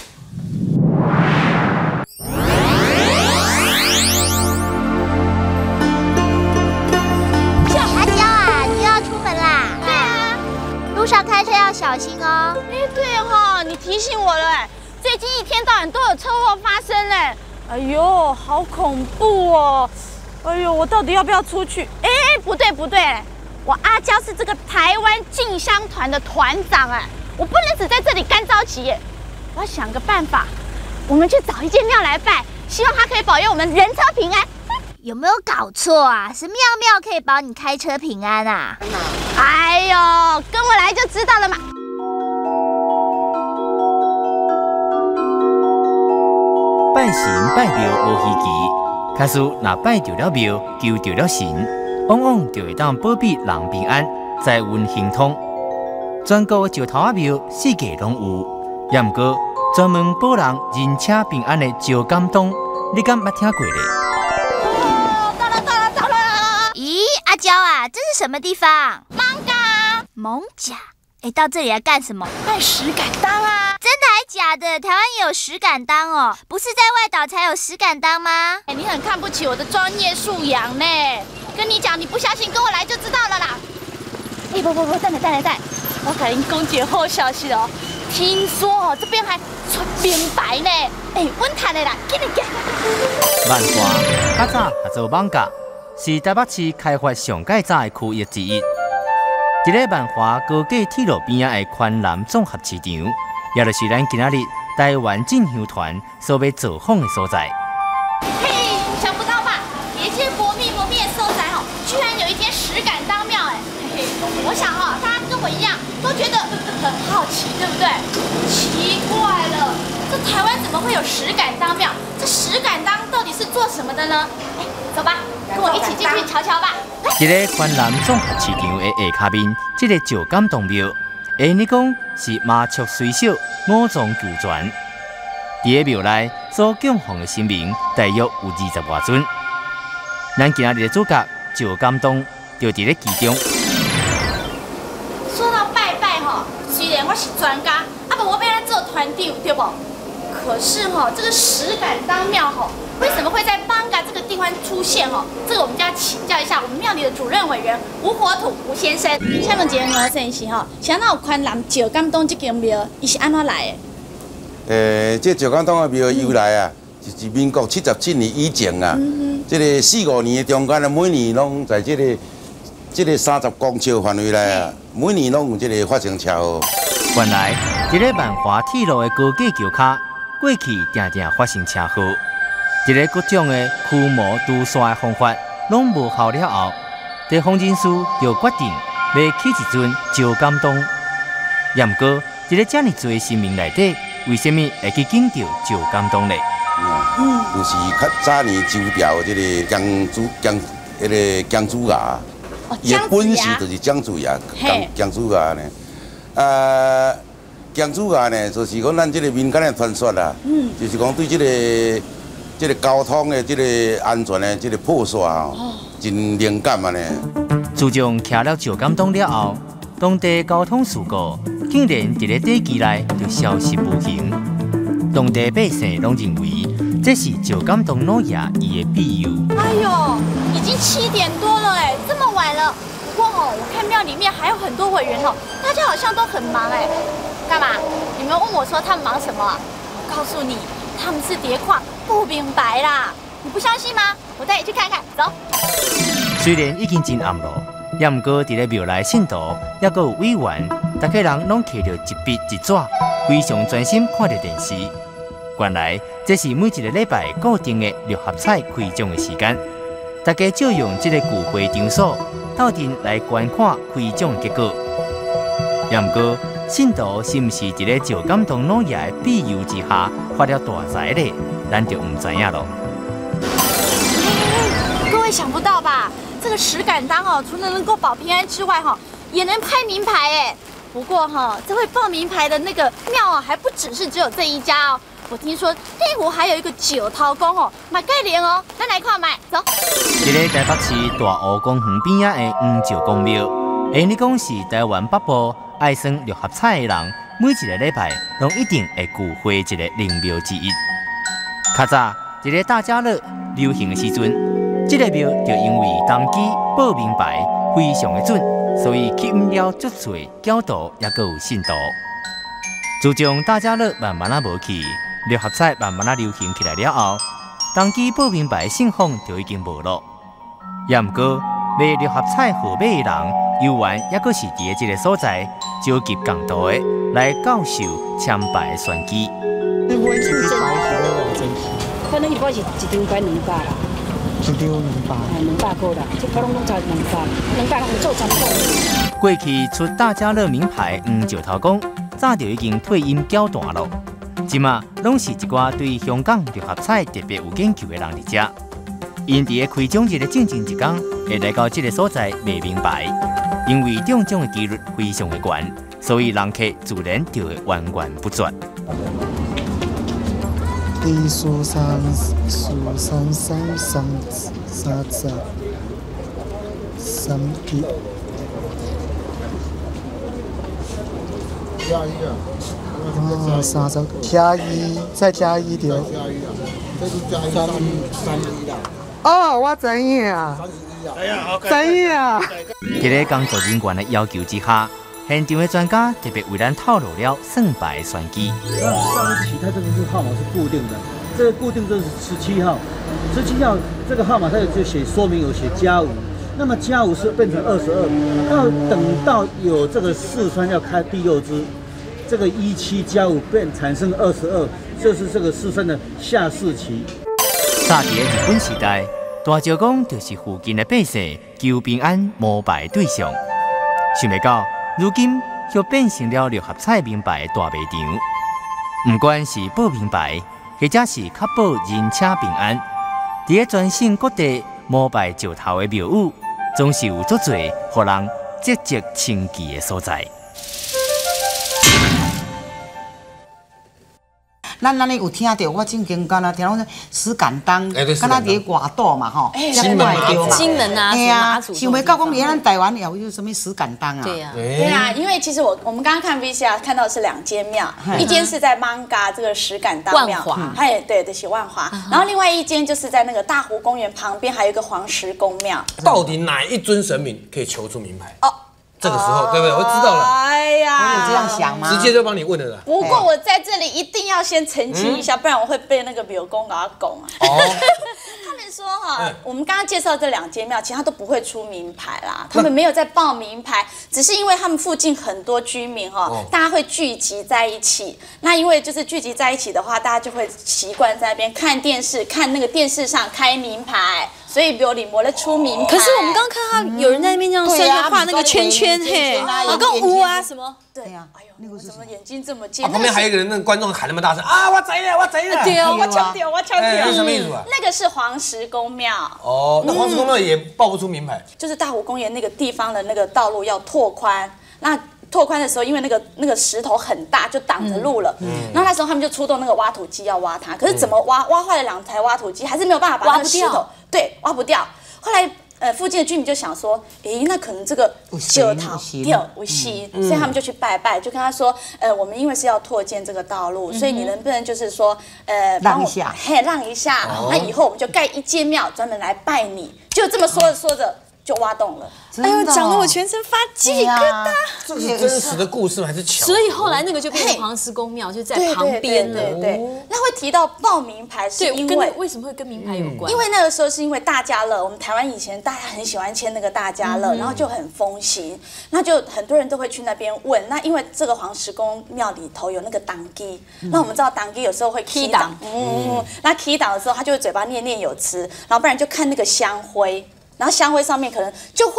阿娇啊，你又要出门啦？对啊，路上开车要小心哦。 哎，对哈，你提醒我了哎，最近一天到晚都有车祸发生哎。哎呦，好恐怖哦！哎呦，我到底要不要出去？哎，不对，我阿娇是这个台湾进香团的团长哎，我不能只在这里干着急耶，我要想个办法，我们去找一间庙来拜，希望他可以保佑我们人车平安。 有没有搞错啊？什么样庙可以保你开车平安啊？ 哎呦，跟我来就知道了嘛。 拜神拜庙无稀奇，假使若拜着了庙，求着了神，往往就会当保庇人平安，财运亨通。全国石头仔庙四界拢有，也毋过专门保人人车平安的石敢当，你敢捌听过咧？ 到了！ 咦，阿娇啊，这是什么地方？蒙甲。哎，到这里来干什么？ 拜石敢当啊！ 真的还假的？台湾也有石敢当哦，不是在外岛才有石敢当吗？ 哎，你很看不起我的专业素养呢。跟你讲，你不相信，跟我来就知道了啦。哎，不，等，我给您公姐好消息哦。听说哦，这边还出名牌呢。哎，稳谈的啦，给你讲。 万华较早合作艋舺，是台北市开发上较早的区域之一。一个万华高架铁路边仔的宽南综合市场，也就是咱今仔日台湾进香团所要造访的所在。 嘿，想不到吧？别间博密的所在哦，居然有一间石敢当庙哎！嘿嘿，我想哦，大家跟我一样都觉得很好奇，对不对？奇怪了，这台湾怎么会有石敢当庙？这石敢当到底是做什么的呢？哎，走吧，跟我一起进去瞧瞧吧。 一个宽南综合市场的下骹面，这个石敢当庙，你讲是麻雀虽小，五脏俱全。伫个庙内所供奉的神明，大约有20外尊。咱今日的主角石敢当就伫咧其中。 说到拜拜哈，虽然我是专家，不我要来做团长，对不？可是哈，这个石敢当庙哈，为什么会在艋舺这个地方出现哈？这个我们就要请教一下我们庙里的主任委员吴火土吴先生。请问一个吴先生哈，像那有宽南石敢当这间庙，伊是安怎来的？这石敢当的庙由来啊，就是民国77年以前啊，这个4、5年的中间啊，每年拢在这个30公尺范围内啊，每年拢有这个发生车祸。 原来，一个万华铁路的高架桥骹，过去常常发生车祸。一个各种的驱魔除煞的方法拢无效了后，地方人士就决定要起一尊石敢当。也毋过，一个这么多的神明内底，为什么会去敬着石敢当呢？ 就是较早年周朝这个姜子牙，伊的本事就是姜子牙，姜子牙呢。姜子牙呢，就是讲咱这个民间的传说啦，就是讲对这个交通的这个安全的这个破煞哦，真敏感啊呢。 自从骑了石敢当了后，当地交通事故竟然伫咧短期内就消失无形。当地百姓拢认为这是石敢当老爷伊的庇佑。 哎呦，已经7点多了哎，这么晚了。不过哦，我看庙里面还有很多委员哦，大家好像都很忙哎。干嘛？你们问我说他们忙什么？我告诉你，他们是叠矿，不明白啦。你不相信吗？我带你去看看，走。 虽然已经真暗了，也毋过伫咧庙内信徒，也阁有委员，大家人拢摕着一笔一纸，非常专心看着电视。原来这是每一个礼拜固定的6合彩开奖的时间，大家就用这个聚会场所，斗阵来观看开奖的结果。也毋过，信徒是毋是伫咧石敢当老爷的庇佑之下发了大财呢？咱就唔知影咯。 各位想不到吧？这个石敢当哦，除了能够保平安之外哈，也能拍名牌哎。不过哈，这会报名牌的那个庙啊，还不只有这一家哦。 我听说地湖还有一个九头公哦，买盖莲哦，咱来看买，走。 这个台北市大湖公园边仔的黄石公庙，你讲是台湾北部爱耍六合彩的人，每一个礼拜拢一定会聚会一个灵庙之一。较早一个大家乐流行的时阵，这个庙就因为当机报名牌非常的准，所以吸引了足侪教徒也阁有信徒。自从大家乐慢慢无去，六合彩慢慢流行起来了后，当机报名牌信奉就已经无了。也毋过，买六合彩号码的人，游玩也阁是伫这个所在召集共同的来教授签牌的选机。 你买一张牌是要偌济？可能一般是一张牌200啦。一张200。200块啦，这可能拢才200，200人做参考。 过去出大家乐名牌黄石头公，早就已经退隐交大了。即马拢是一寡对香港六合彩特别有研究的人伫遮。因伫个开奖日的正前一天，会来到这个所在卖名牌，因为中奖的几率非常的高，所以人客自然就会源源不绝。 第数3加1啊，30加1再加1条，这是加131啦。哦，我知影啊，知影。 在工作人员的要求之下，现场的专家特别为咱透露了算牌的选机。 那上一期它这个是号码是固定的，这个固定就是17号，17号这个号码它就写说明有写+5，那么+5是变成22，要等到有这个43要开第6支，这个17加5产生22，就是这个43的下4期。 早伫日本时代，大石公就是附近的百姓求平安膜拜对象。想袂到，如今却变成了六合彩名牌的大卖场。不管是报名牌，或者是确保人车平安，伫个全省各地膜拜石头的庙宇，总是有足侪互人积极清奇的所在。 咱有听到，我正经敢若听讲石敢当，敢若伫外岛嘛吼， 金门啊， 哎呀，想袂到讲连咱台湾也有什么石敢当啊？ 对呀，对啊，因为其实我们刚刚看 VCR 看到的是2间庙，一间是在艋舺这个石敢当庙，哎对，就是万华，然后另外一间就是在那个大湖公园旁边还有一个黄石公庙。 到底哪一尊神明可以求出名牌？哦。这个时候，对不对？我知道了。 哎呀，你有这样想吗？ 直接就帮你问了啦。 不过我在这里一定要先澄清一下，不然我会被那个庙公给他拱啊。哦。他们说哈，我们刚刚介绍这2间庙，其他都不会出名牌啦。他们没有在报名牌，只是因为他们附近很多居民哈，大家会聚集在一起。那因为就是聚集在一起的话，大家就会习惯在那边看电视，看那个电视上开名牌。所以庙里没了出名牌。 可是我们刚刚看到有人在那边这样算，画那个圈圈，嘿，跟乌啊什么。对呀，哎呦，那个是什么眼睛这么尖？ 旁边还有一个人，那个观众喊那么大声啊！我知了，我知了。 对啊，我抢掉，我抢掉。 那什么意思啊？ 那个是黄石公庙。 哦，那黄石公庙也报不出名牌。 就是大湖公园那个地方的那个道路要拓宽，那。拓宽的时候，因为那个石头很大，就挡着路了。然后那时候他们就出动那个挖土机要挖它，可是怎么挖坏了2台挖土机，还是没有办法把那个石头挖不掉。后来附近的居民就想说，那可能这个石头掉不行，所以他们就去拜拜，就跟他说，我们因为是要拓建这个道路，所以你能不能就是说， 让一下， 让一下，那以后我们就盖一间庙专门来拜你。就这么说着说着。就挖洞了， 哎呦，讲得我全身发鸡皮疙瘩。 这是真实的故事吗？还是巧？ 所以后来那个就变成黄石公庙，就在旁边了。 对，那会提到报名牌，是因为什么会跟名牌有关？ 因为那个时候是因为大家乐，我们台湾以前大家很喜欢签那个大家乐，然后就很风行，那就很多人都会去那边问。那因为这个黄石公庙里头有那个当机，那我们知道当机有时候会 key 档，那 key 档的时候他就会嘴巴念念有词，然后不然就看那个香灰。然后香灰上面可能就会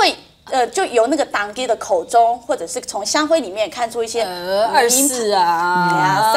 就由那个当地的口中，或者是从香灰里面看出一些 24啊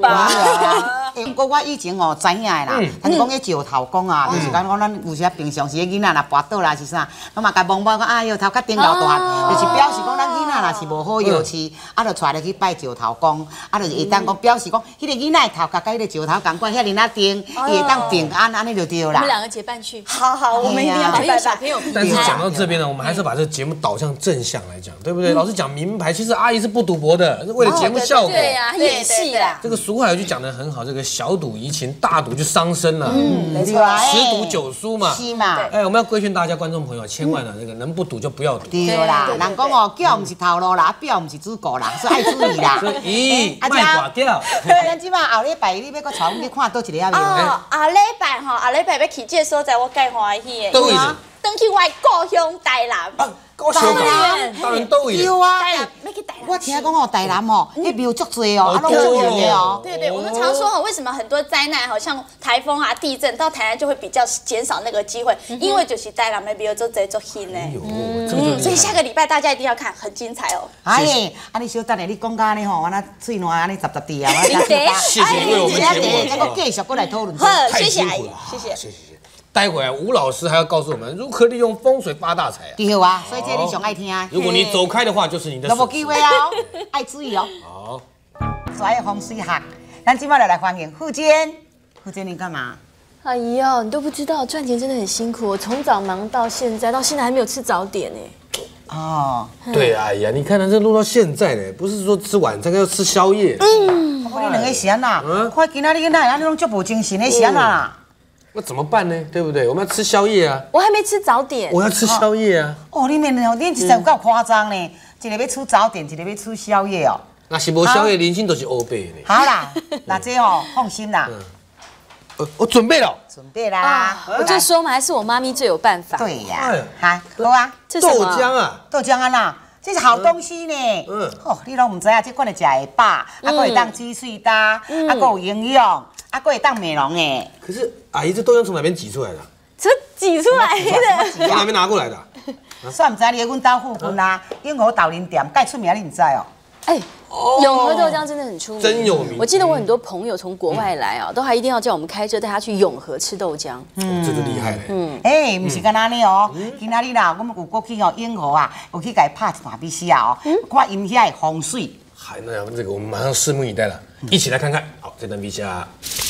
338。不过我以前哦知影的啦，但是讲迄石头公啊，就是讲咱有时平常时囡仔若跋倒啦是啥，我嘛甲摸摸讲啊，石头较顶高大，就是表示讲咱囡仔若是无好药吃，啊，就带入去拜石头公，啊，就是会当讲表示讲，迄个囡仔头壳甲迄个石头同款，遐尼那顶，伊会当平安，安尼就对啦。 我们2个结伴去。 好，我们一定要去拜拜。 但是讲到这边呢，我们还是把这个节目导向正向来讲，对不对？老师讲名牌，其实阿姨是不赌博的，是为了节目效果。 对呀，演戏啦。 这个俗话有句讲得很好，这个小赌怡情，大赌就伤身了。 没错 10赌9输嘛。 是嘛。 哎，我们要规劝大家观众朋友，千万呢，这个能不赌就不要赌。 对啦，人讲哦，叫唔是头路啦，表唔是主角啦，所以爱注意啦。 咦，卖挂掉。 咱即马后礼拜你要搁带阮去看倒一个啊？ 哦，后礼拜要去这个所在，我介欢喜的。 倒位？ 登去我的故乡台南。 故乡台南倒位？ 有啊， 要去台南。 我听讲哦，台南哦，迄庙足多哦，啊，拢有名的哦。 对，我们常说哦，为什么很多灾难，好像台风啊、地震，到台南就会比较减少那个机会，因为就是台南的庙做这做新呢。所以下个礼拜大家一定要看，很精彩哦。 哎，啊，你小等下，你讲到呢吼，我那嘴软安尼杂地啊，我谢谢为我们节目， 再搁继续过来讨论。 好，谢谢阿姨，谢谢。 待会吴老师还要告诉我们如何利用风水发大财。 对啊，所以这你上爱听。 如果你走开的话，就是你的。 都无机会啊，爱注意哦。 好， 专业风水学，咱今晚就来欢迎傅坚。傅坚，你干嘛？ 哎呀，你都不知道，赚钱真的很辛苦。我从早忙到现在还没有吃早点呢。 哦， 对，哎呀，你看他这录到现在呢，不是说吃晚餐，要吃宵夜。 我你两个是安那？看今仔日安尼拢足无精神的是安那？ 那怎么办呢？对不对？我们要吃宵夜啊！ 我还没吃早点， 我要吃宵夜啊！ 哦，你们哦，你实在有够夸张呢！一个要吃早点，一个要吃宵夜哦。 那是无宵夜，人生都是黑白的。 好啦，那这哦，放心啦。 我准备了。 准备啦！ 我就说嘛，还是我妈咪最有办法。 对呀，好啊， 这豆浆啊， 豆浆啊啦，这是好东西呢。哦，你拢唔知啊，这款的食会饱，啊，还会当挤喙焦，啊，还有营养。啊，还会当美容诶！ 可是阿姨，这豆浆从哪边挤出来的？ 什么挤出来的？ 从哪边拿过来的？ 算唔知你阮家附近啦，永和豆仁店，介出名你唔知哦？ 哎，永和豆浆真的很出名， 真有名。 我记得我很多朋友从国外来啊，都还一定要叫我们开车带他去永和吃豆浆。 这就厉害了。 哎，唔是干那呢哦，今仔日啦，我们有过去哦永和啊，有去甲伊拍一盘比西啊哦，看因遐的风水。 好，那这个我们马上拭目以待了，一起来看看。好，这段 VCR。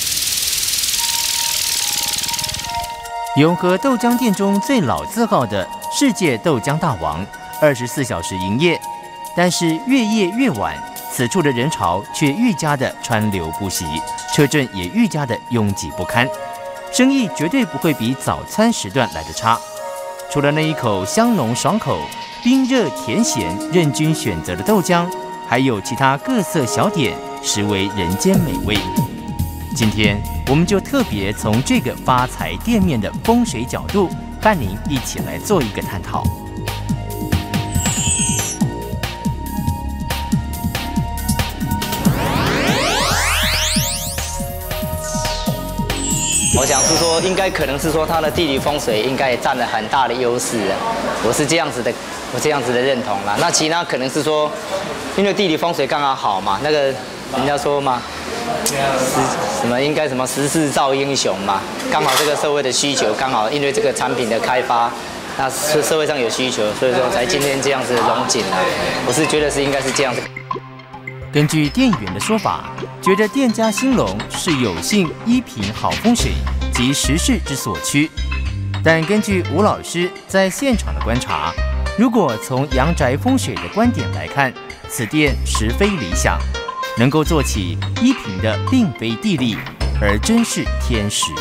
永和豆浆店中最老字号的世界豆浆大王，24小时营业，但是越夜越晚，此处的人潮却愈加的川流不息，车阵也愈加的拥挤不堪，生意绝对不会比早餐时段来得差。除了那一口香浓爽口、冰热甜咸任君选择的豆浆，还有其他各色小点，实为人间美味。今天我们就特别从这个发财店面的风水角度，伴您一起来做一个探讨。 我想是说，应该可能是说它的地理风水应该也占了很大的优势啊，我这样子的认同啦。那其他可能是说，因为地理风水刚好好嘛，那个人家说嘛，什么应该什么时势造英雄嘛，刚好这个社会的需求，刚好因为这个产品的开发，那社会上有需求，所以说才今天这样子龙井啊，我是觉得是应该是这样子。 根据店员的说法，觉得店家兴隆是有幸依凭好风水及时势之所趋，但根据吴老师在现场的观察，如果从阳宅风水的观点来看，此店实非理想，能够做起依凭的并非地利，而真是天时。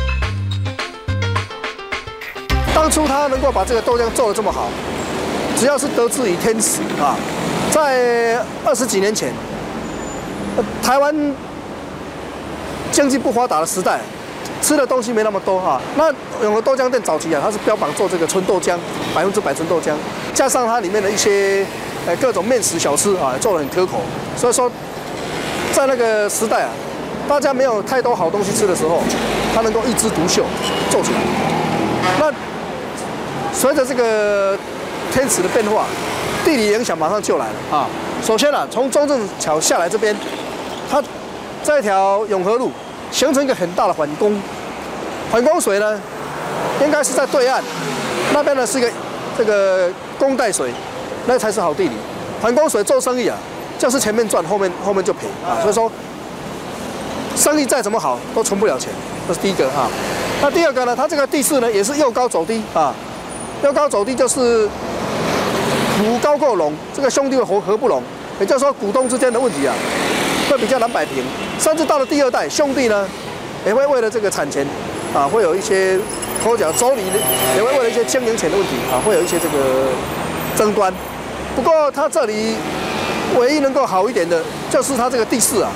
当初他能够把这个豆浆做得这么好，只要是得之于天时啊。在20几年前，台湾经济不发达的时代，吃的东西没那么多哈。那永和豆浆店早期啊，它是标榜做这个纯豆浆，100%纯豆浆，加上它里面的一些各种面食小吃啊，做得很可口。所以说，在那个时代啊，大家没有太多好东西吃的时候，它能够一枝独秀做起来。那随着这个天时的变化，地理影响马上就来了啊。首先啊，从中正桥下来这边，它这条永和路形成一个很大的反弓，反弓水呢，应该是在对岸，那边呢是一个这个弓带水，那才是好地理。反弓水做生意啊，就是前面赚，后面就赔啊。所以说，生意再怎么好都存不了钱，这是第一个啊。那第二个呢，它这个地势呢也是又高走低啊，又高走低就是股高过拢，这个兄弟会合不拢，也就是说股东之间的问题啊，会比较难摆平。甚至到了第二代，兄弟呢也会为了这个产钱啊，会有一些口角，妯娌也会为了一些经营权的问题啊，会有一些这个争端。不过它这里唯一能够好一点的，就是它这个地势啊，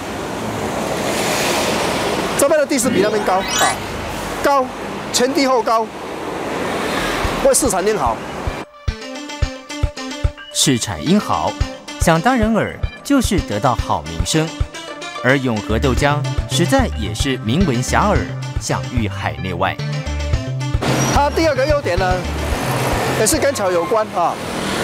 这边的地势比那边高啊，高，前低后高，会市产应好。 市产英豪，想当然尔就是得到好名声，而永和豆浆实在也是名闻遐迩，享誉海内外。 它第二个优点呢，也是跟桥有关啊。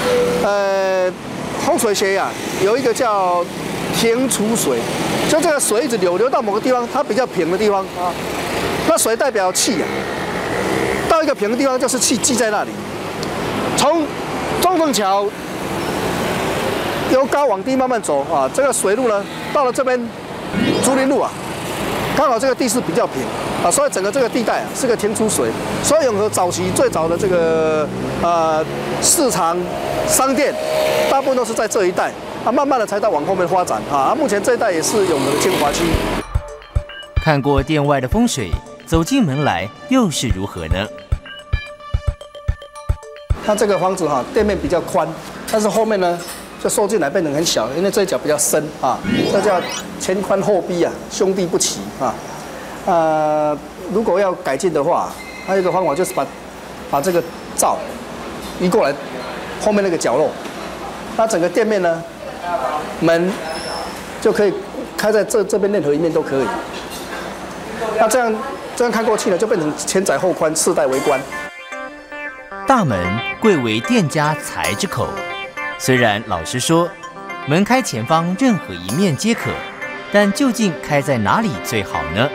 风水学呀，有一个叫停储水，就这个水一直流到某个地方，它比较平的地方啊，那水代表气啊，到一个平的地方就是气积在那里。从中正桥由高往低慢慢走啊，这个水路呢，到了这边竹林路啊，刚好这个地势比较平啊，所以整个这个地带啊是个停储水。所以永和早期最早的这个市场、商店，大部分都是在这一带啊，慢慢的才到往后面发展啊。目前这一带也是永和的精华区。 看过店外的风水，走进门来又是如何呢？ 它这个房子哈，店面比较宽，但是后面呢就收进来变成很小，因为这一角比较深啊，这叫前宽后逼啊，兄弟不齐啊。如果要改进的话，还有一个方法就是把这个灶移过来后面那个角落，那整个店面呢，门就可以开在这边任何一面都可以。那这样看过去呢，就变成前窄后宽，四代为官。 大门贵为店家财之口，虽然老实说，门开前方任何一面皆可，但究竟开在哪里最好呢？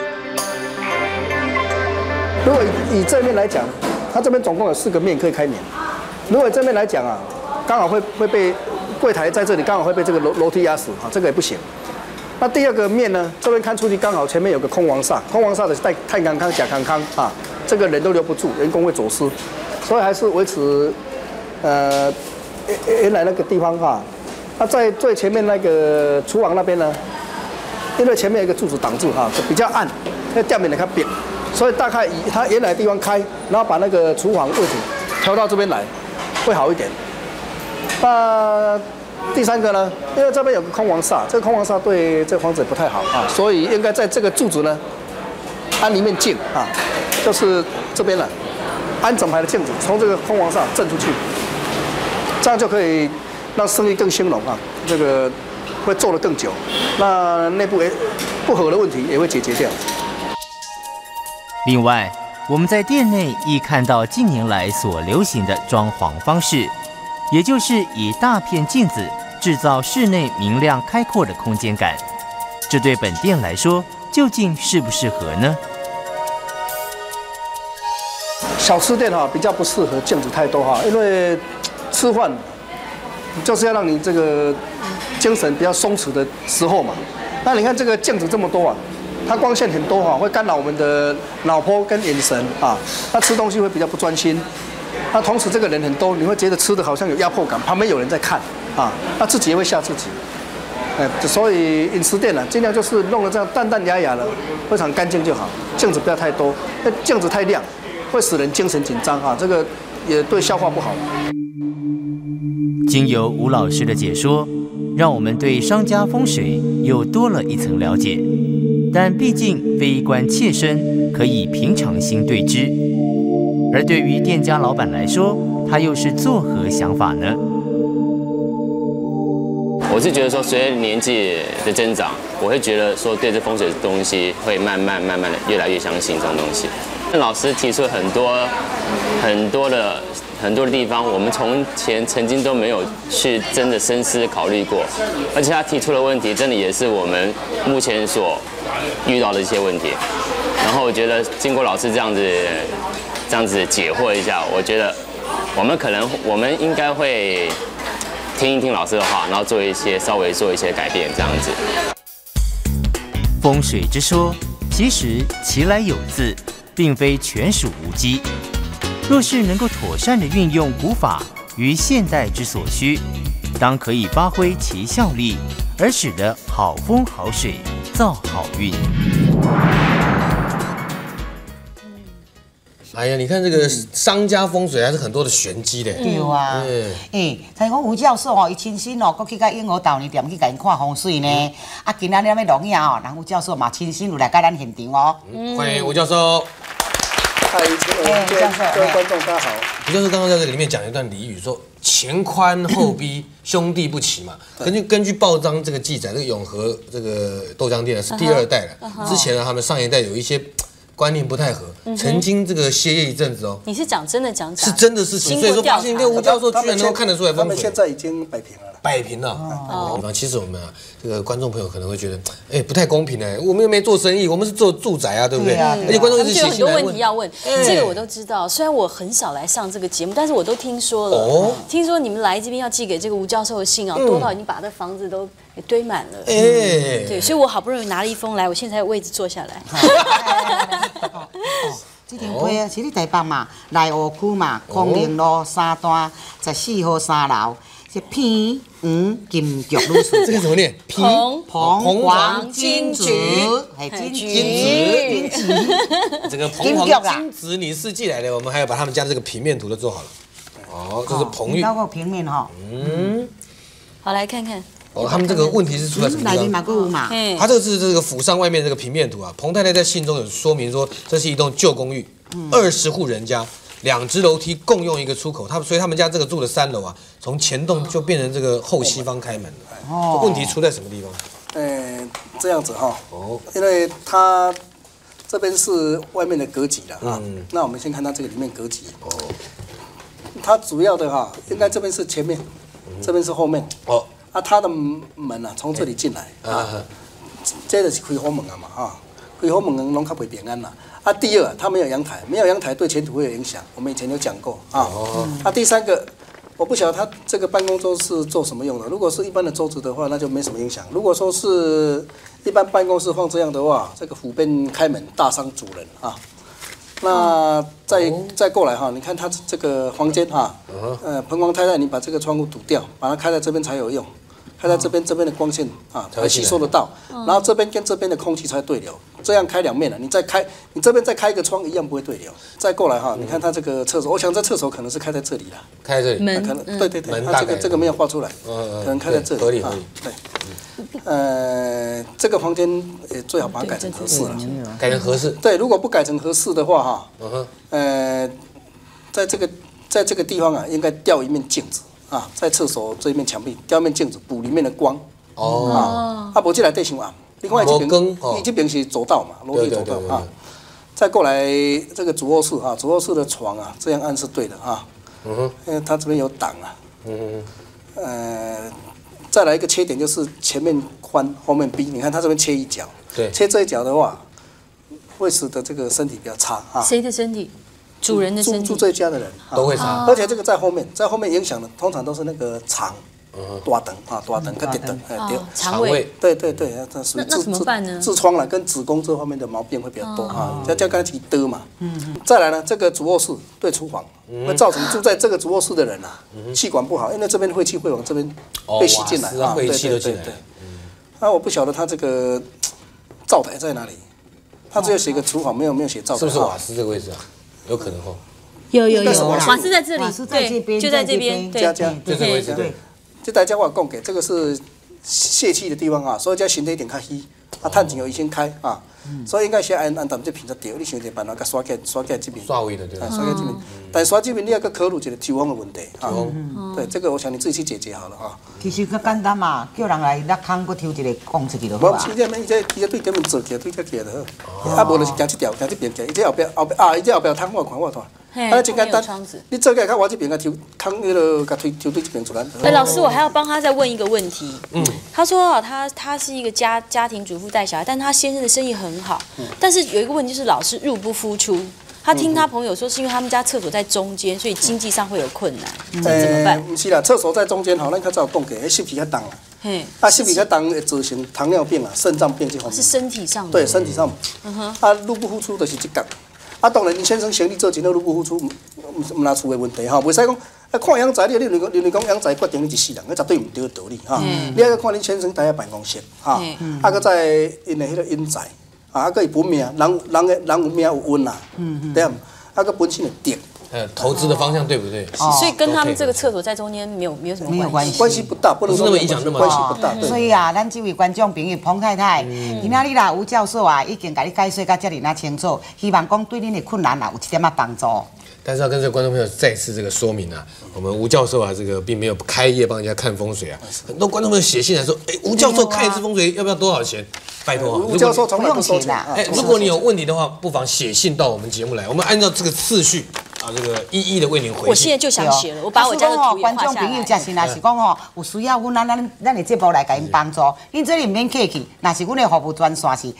如果以正面来讲，它这边总共有4个面可以开门。如果正面来讲啊，刚好会被柜台在这里，刚好会被这个楼梯压死啊，这个也不行。那第二个面呢，这边看出去刚好前面有个空王煞，空王煞的带碳康康、甲康康啊，这个人都留不住，员工会走失，所以还是维持原来那个地方哈。那在最前面那个厨房那边呢，因为前面有一个柱子挡住哈，就比较暗，那店面的较扁。所以大概以它原来的地方开，然后把那个厨房位置调到这边来，会好一点。那第3个呢，因为这边有个空王煞，这个空王煞对这个房子也不太好啊，所以应该在这个柱子呢安一面镜啊，就是这边了，安整排的镜子，从这个空王煞震出去，这样就可以让生意更兴隆啊，这个会做得更久，那内部不合的问题也会解决掉。 另外，我们在店内亦看到近年来所流行的装潢方式，也就是以大片镜子制造室内明亮开阔的空间感。这对本店来说，究竟适不适合呢？ 小吃店哈比较不适合镜子太多哈，因为吃饭就是要让你这个精神比较松弛的时候嘛。那你看这个镜子这么多啊。它光线很多哈，会干扰我们的脑波跟眼神啊。那吃东西会比较不专心。那同时这个人很多，你会觉得吃的好像有压迫感，旁边有人在看啊，那自己也会吓自己。所以饮食店呢，尽量就是弄得这样淡淡雅雅的，非常干净就好。镜子不要太多，那镜子太亮会使人精神紧张啊，这个也对消化不好。 经由吴老师的解说，让我们对商家风水又多了一层了解。但毕竟非关切身，可以平常心对之。而对于店家老板来说，他又是作何想法呢？ 我是觉得说，随着年纪的增长，我会觉得说，对这风水的东西会慢慢的越来越相信这种东西。老师提出很多的很多的地方，我们从前曾经都没有去真的深思考虑过，而且他提出的问题，真的也是我们目前所遇到的一些问题。然后我觉得经过老师这样子解惑一下，我觉得我们应该会听一听老师的话，然后稍微做一些改变，这样子。 风水之说，其实其来有自，并非全属无稽。若是能够妥善地运用古法于现代之所需，当可以发挥其效力，而使得好风好水，造好运。 哎呀，你看这个商家风水还是很多的玄机的。 对啊，听讲吴教授哦，伊亲身哦，搁去甲永和豆泥店去甲因看风水呢。啊，今仔日要录影哦，人吴教授嘛亲身有来到咱现场哦。 欢迎吴教授。 嗨，各位观众大家好。 吴教授刚刚在这里面讲一段俚语，说前宽后逼，兄弟不齐嘛。根据报章这个记载，这个永和这个豆浆店是第2代了。之前呢，他们上一代有一些观念不太合，曾经这个歇业一阵子哦。 你是讲真的讲假？ 是真的事情，所以说发现跟吴教授居然能够看得出来风水。 他们现在已经摆平了。 摆平了。哦。其实我们啊，这个观众朋友可能会觉得，哎，不太公平哎，我们又没做生意，我们是做住宅啊，对不对？而且观众一直写信来问。 很多问题要问，这个我都知道。虽然我很少来上这个节目，但是我都听说了。哦。听说你们来这边要寄给这个吴教授的信啊，多到已经把这房子都给堆满了。哎。对，所以我好不容易拿了一封来，我现在有位置坐下来。 这间批啊，是你台北嘛，内湖区嘛，康宁路3段14号3楼，是偏金菊女士。 这个怎么念？ 彭黄金菊，金菊。 这个彭黄金菊女士寄来的，我们还要把他们家的这个平面图都做好了。哦，这是彭玉。 包括平面哈。 好，来看看。 哦，他们这个问题是出在什么地方？他这个是这个府上外面这个平面图啊。彭太太在信中有说明说，这是一栋旧公寓，20户人家，2只楼梯共用一个出口。所以他们家这个住的3楼啊，从前栋就变成这个后西方开门了。哦，问题出在什么地方？ 这样子哈。哦，因为它这边是外面的格局了啊。那我们先看它这个里面格局。哦，它主要的哈，应该这边是前面，这边是后面。哦。啊，他的门啊，从这里进来啊，这就是开后门啊嘛啊，开后门拢较袂平安啦。啊，第二，它没有阳台，没有阳台对前途会有影响，我们以前有讲过啊。啊，第3个，我不晓得他这个办公桌是做什么用的。如果是一般的桌子的话，那就没什么影响。如果说是一般办公室放这样的话，这个虎边开门大伤主人啊。那再过来哈，你看他这个房间哈，彭王太太，你把这个窗户堵掉，把它开在这边才有用。开在这边的光线啊才吸收得到，然后这边跟这边的空气才对流，这样开2面了，你这边再开一个窗一样不会对流。再过来哈，你看它这个厕所，我想这厕所可能是开在这里啦， 开在这里， 可能对，它这个没有画出来，可能开在这里，合理啊，对，这个房间也最好把它改成合适了， 改成合适。 对，如果不改成合适的话哈，在这个地方啊，应该吊一面镜子。啊，在厕所这一面墙壁雕一面镜子，补里面的光。哦。啊，无这来对上暗。另外这边，你这边是走道嘛，楼梯走道啊。再过来这个主卧室啊，主卧室的床啊，这样按是对的啊。因为它这边有挡啊。再来一个缺点就是前面宽，后面逼。你看它这边切一角。对。切这一角的话，会使得这个身体比较差啊。 谁的身体？主人的身体， 住这家的人都会差， 而且这个在后面影响的通常都是那个肠、大肠啊、大肠、跟肠， 肠胃， 对，它属于那怎么办呢？ 痔疮了跟子宫这方面的毛病会比较多啊，叫刚才的嘛。再来呢，这个主卧室对厨房会造成住在这个主卧室的人啊，气管不好，因为这边晦气会往这边被吸进来啊， 晦气都进来。 那我不晓得他这个灶台在哪里，他只有写个厨房，没有写灶台， 是不是瓦斯这个位置啊？有可能哦， 有，瓦斯在这里，对，就在这边， 对， 就这个位置， 对。这大家我讲给，这个是泄气的地方啊，所以叫身体一点较虚，啊，探井有已经开啊，所以应该先按淡这平就对，你想点办法，甲刷起这边， 刷位的对， 刷起这边，但刷这边你要考虑一个抽风的问题啊，对，这个我想你自己去解决好了啊。 其实较简单嘛，叫人来落空，搁抽一个讲出去就好啊。 无，伊这对这边做起来，对这起来就好，啊，无就是行这条，行这边起，伊这后壁啊，伊这后壁通我看， 那真简单。 你做起来，我这边甲抽，扛迄个甲推抽对这边出来。 老师，我还要帮他再问一个问题。他说他是一个家庭主妇带小孩，但他先生的生意很好，但是有一个问题就是老是入不敷出。他听他朋友说，是因为他们家厕所在中间，所以经济上会有困难，这怎么办？ 不是啦，厕所在中间吼，咱较早讲过，迄湿气较重啦。湿气较重会造成糖尿病啊、肾脏病这方面。 是身体上的。 对，身体上。入不敷出就是这个。当然，你先生生理做真好，入不敷出，唔拿厝的问题哈，袂使讲。看阳宅，你认为讲阳宅决定你一世人，那绝对唔对道理哈。你还看你先生待在办公室哈，搁在因的迄个阴宅。佮伊本命，人有命有运啦，对啊，佮本身的定。 投资的方向对不对？ 所以跟他们这个厕所在中间没有什么关系， 关系不大，不能说那么影响那么关系不大。 所以啊，咱这位观众朋友彭太太，今仔日啦，吴教授啊，已经甲你解说甲遮尔那清楚，希望讲对恁的困难啊有一点仔帮助。 但是要跟这个观众朋友再次这个说明啊，我们吴教授啊，这个并没有开业帮人家看风水啊。很多观众朋友写信来说，吴教授看一次风水要不要多少钱？拜托， 吴教授从来不收钱啊。 如果你有问题的话，不妨写信到我们节目来，我们按照这个次序这个一一的为您回信。 我现在就想写了，我把我家的图也画下来。 观众朋友，假是若是讲吼，有需要阮咱的节目来甲因帮助，恁这里唔免客气。若是阮的服务专线是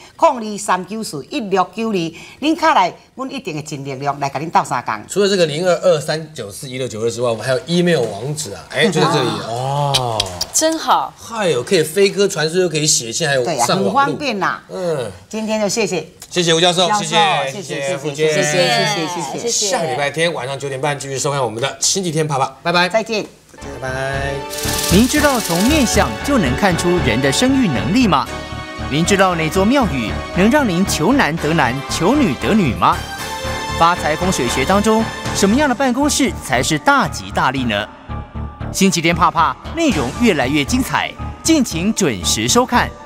0239416692，恁卡来，阮一定会尽力量来甲恁斗相共。 除了这个0223941692之外，我们还有 email 网址啊，就在这里哦。 真好。 还有可以飞鸽传书，又可以写信，还有上网路， 很方便啦。今天就谢谢吴教授， 谢谢傅娟，谢谢。 下个礼拜天晚上9点半继续收看我们的星期天啪啪，拜拜， 再见， 拜拜。 您知道从面相就能看出人的生育能力吗？您知道哪座庙宇能让您求男得男，求女得女吗？发财风水学当中，什么样的办公室才是大吉大利呢？星期天啪啪内容越来越精彩，敬请准时收看。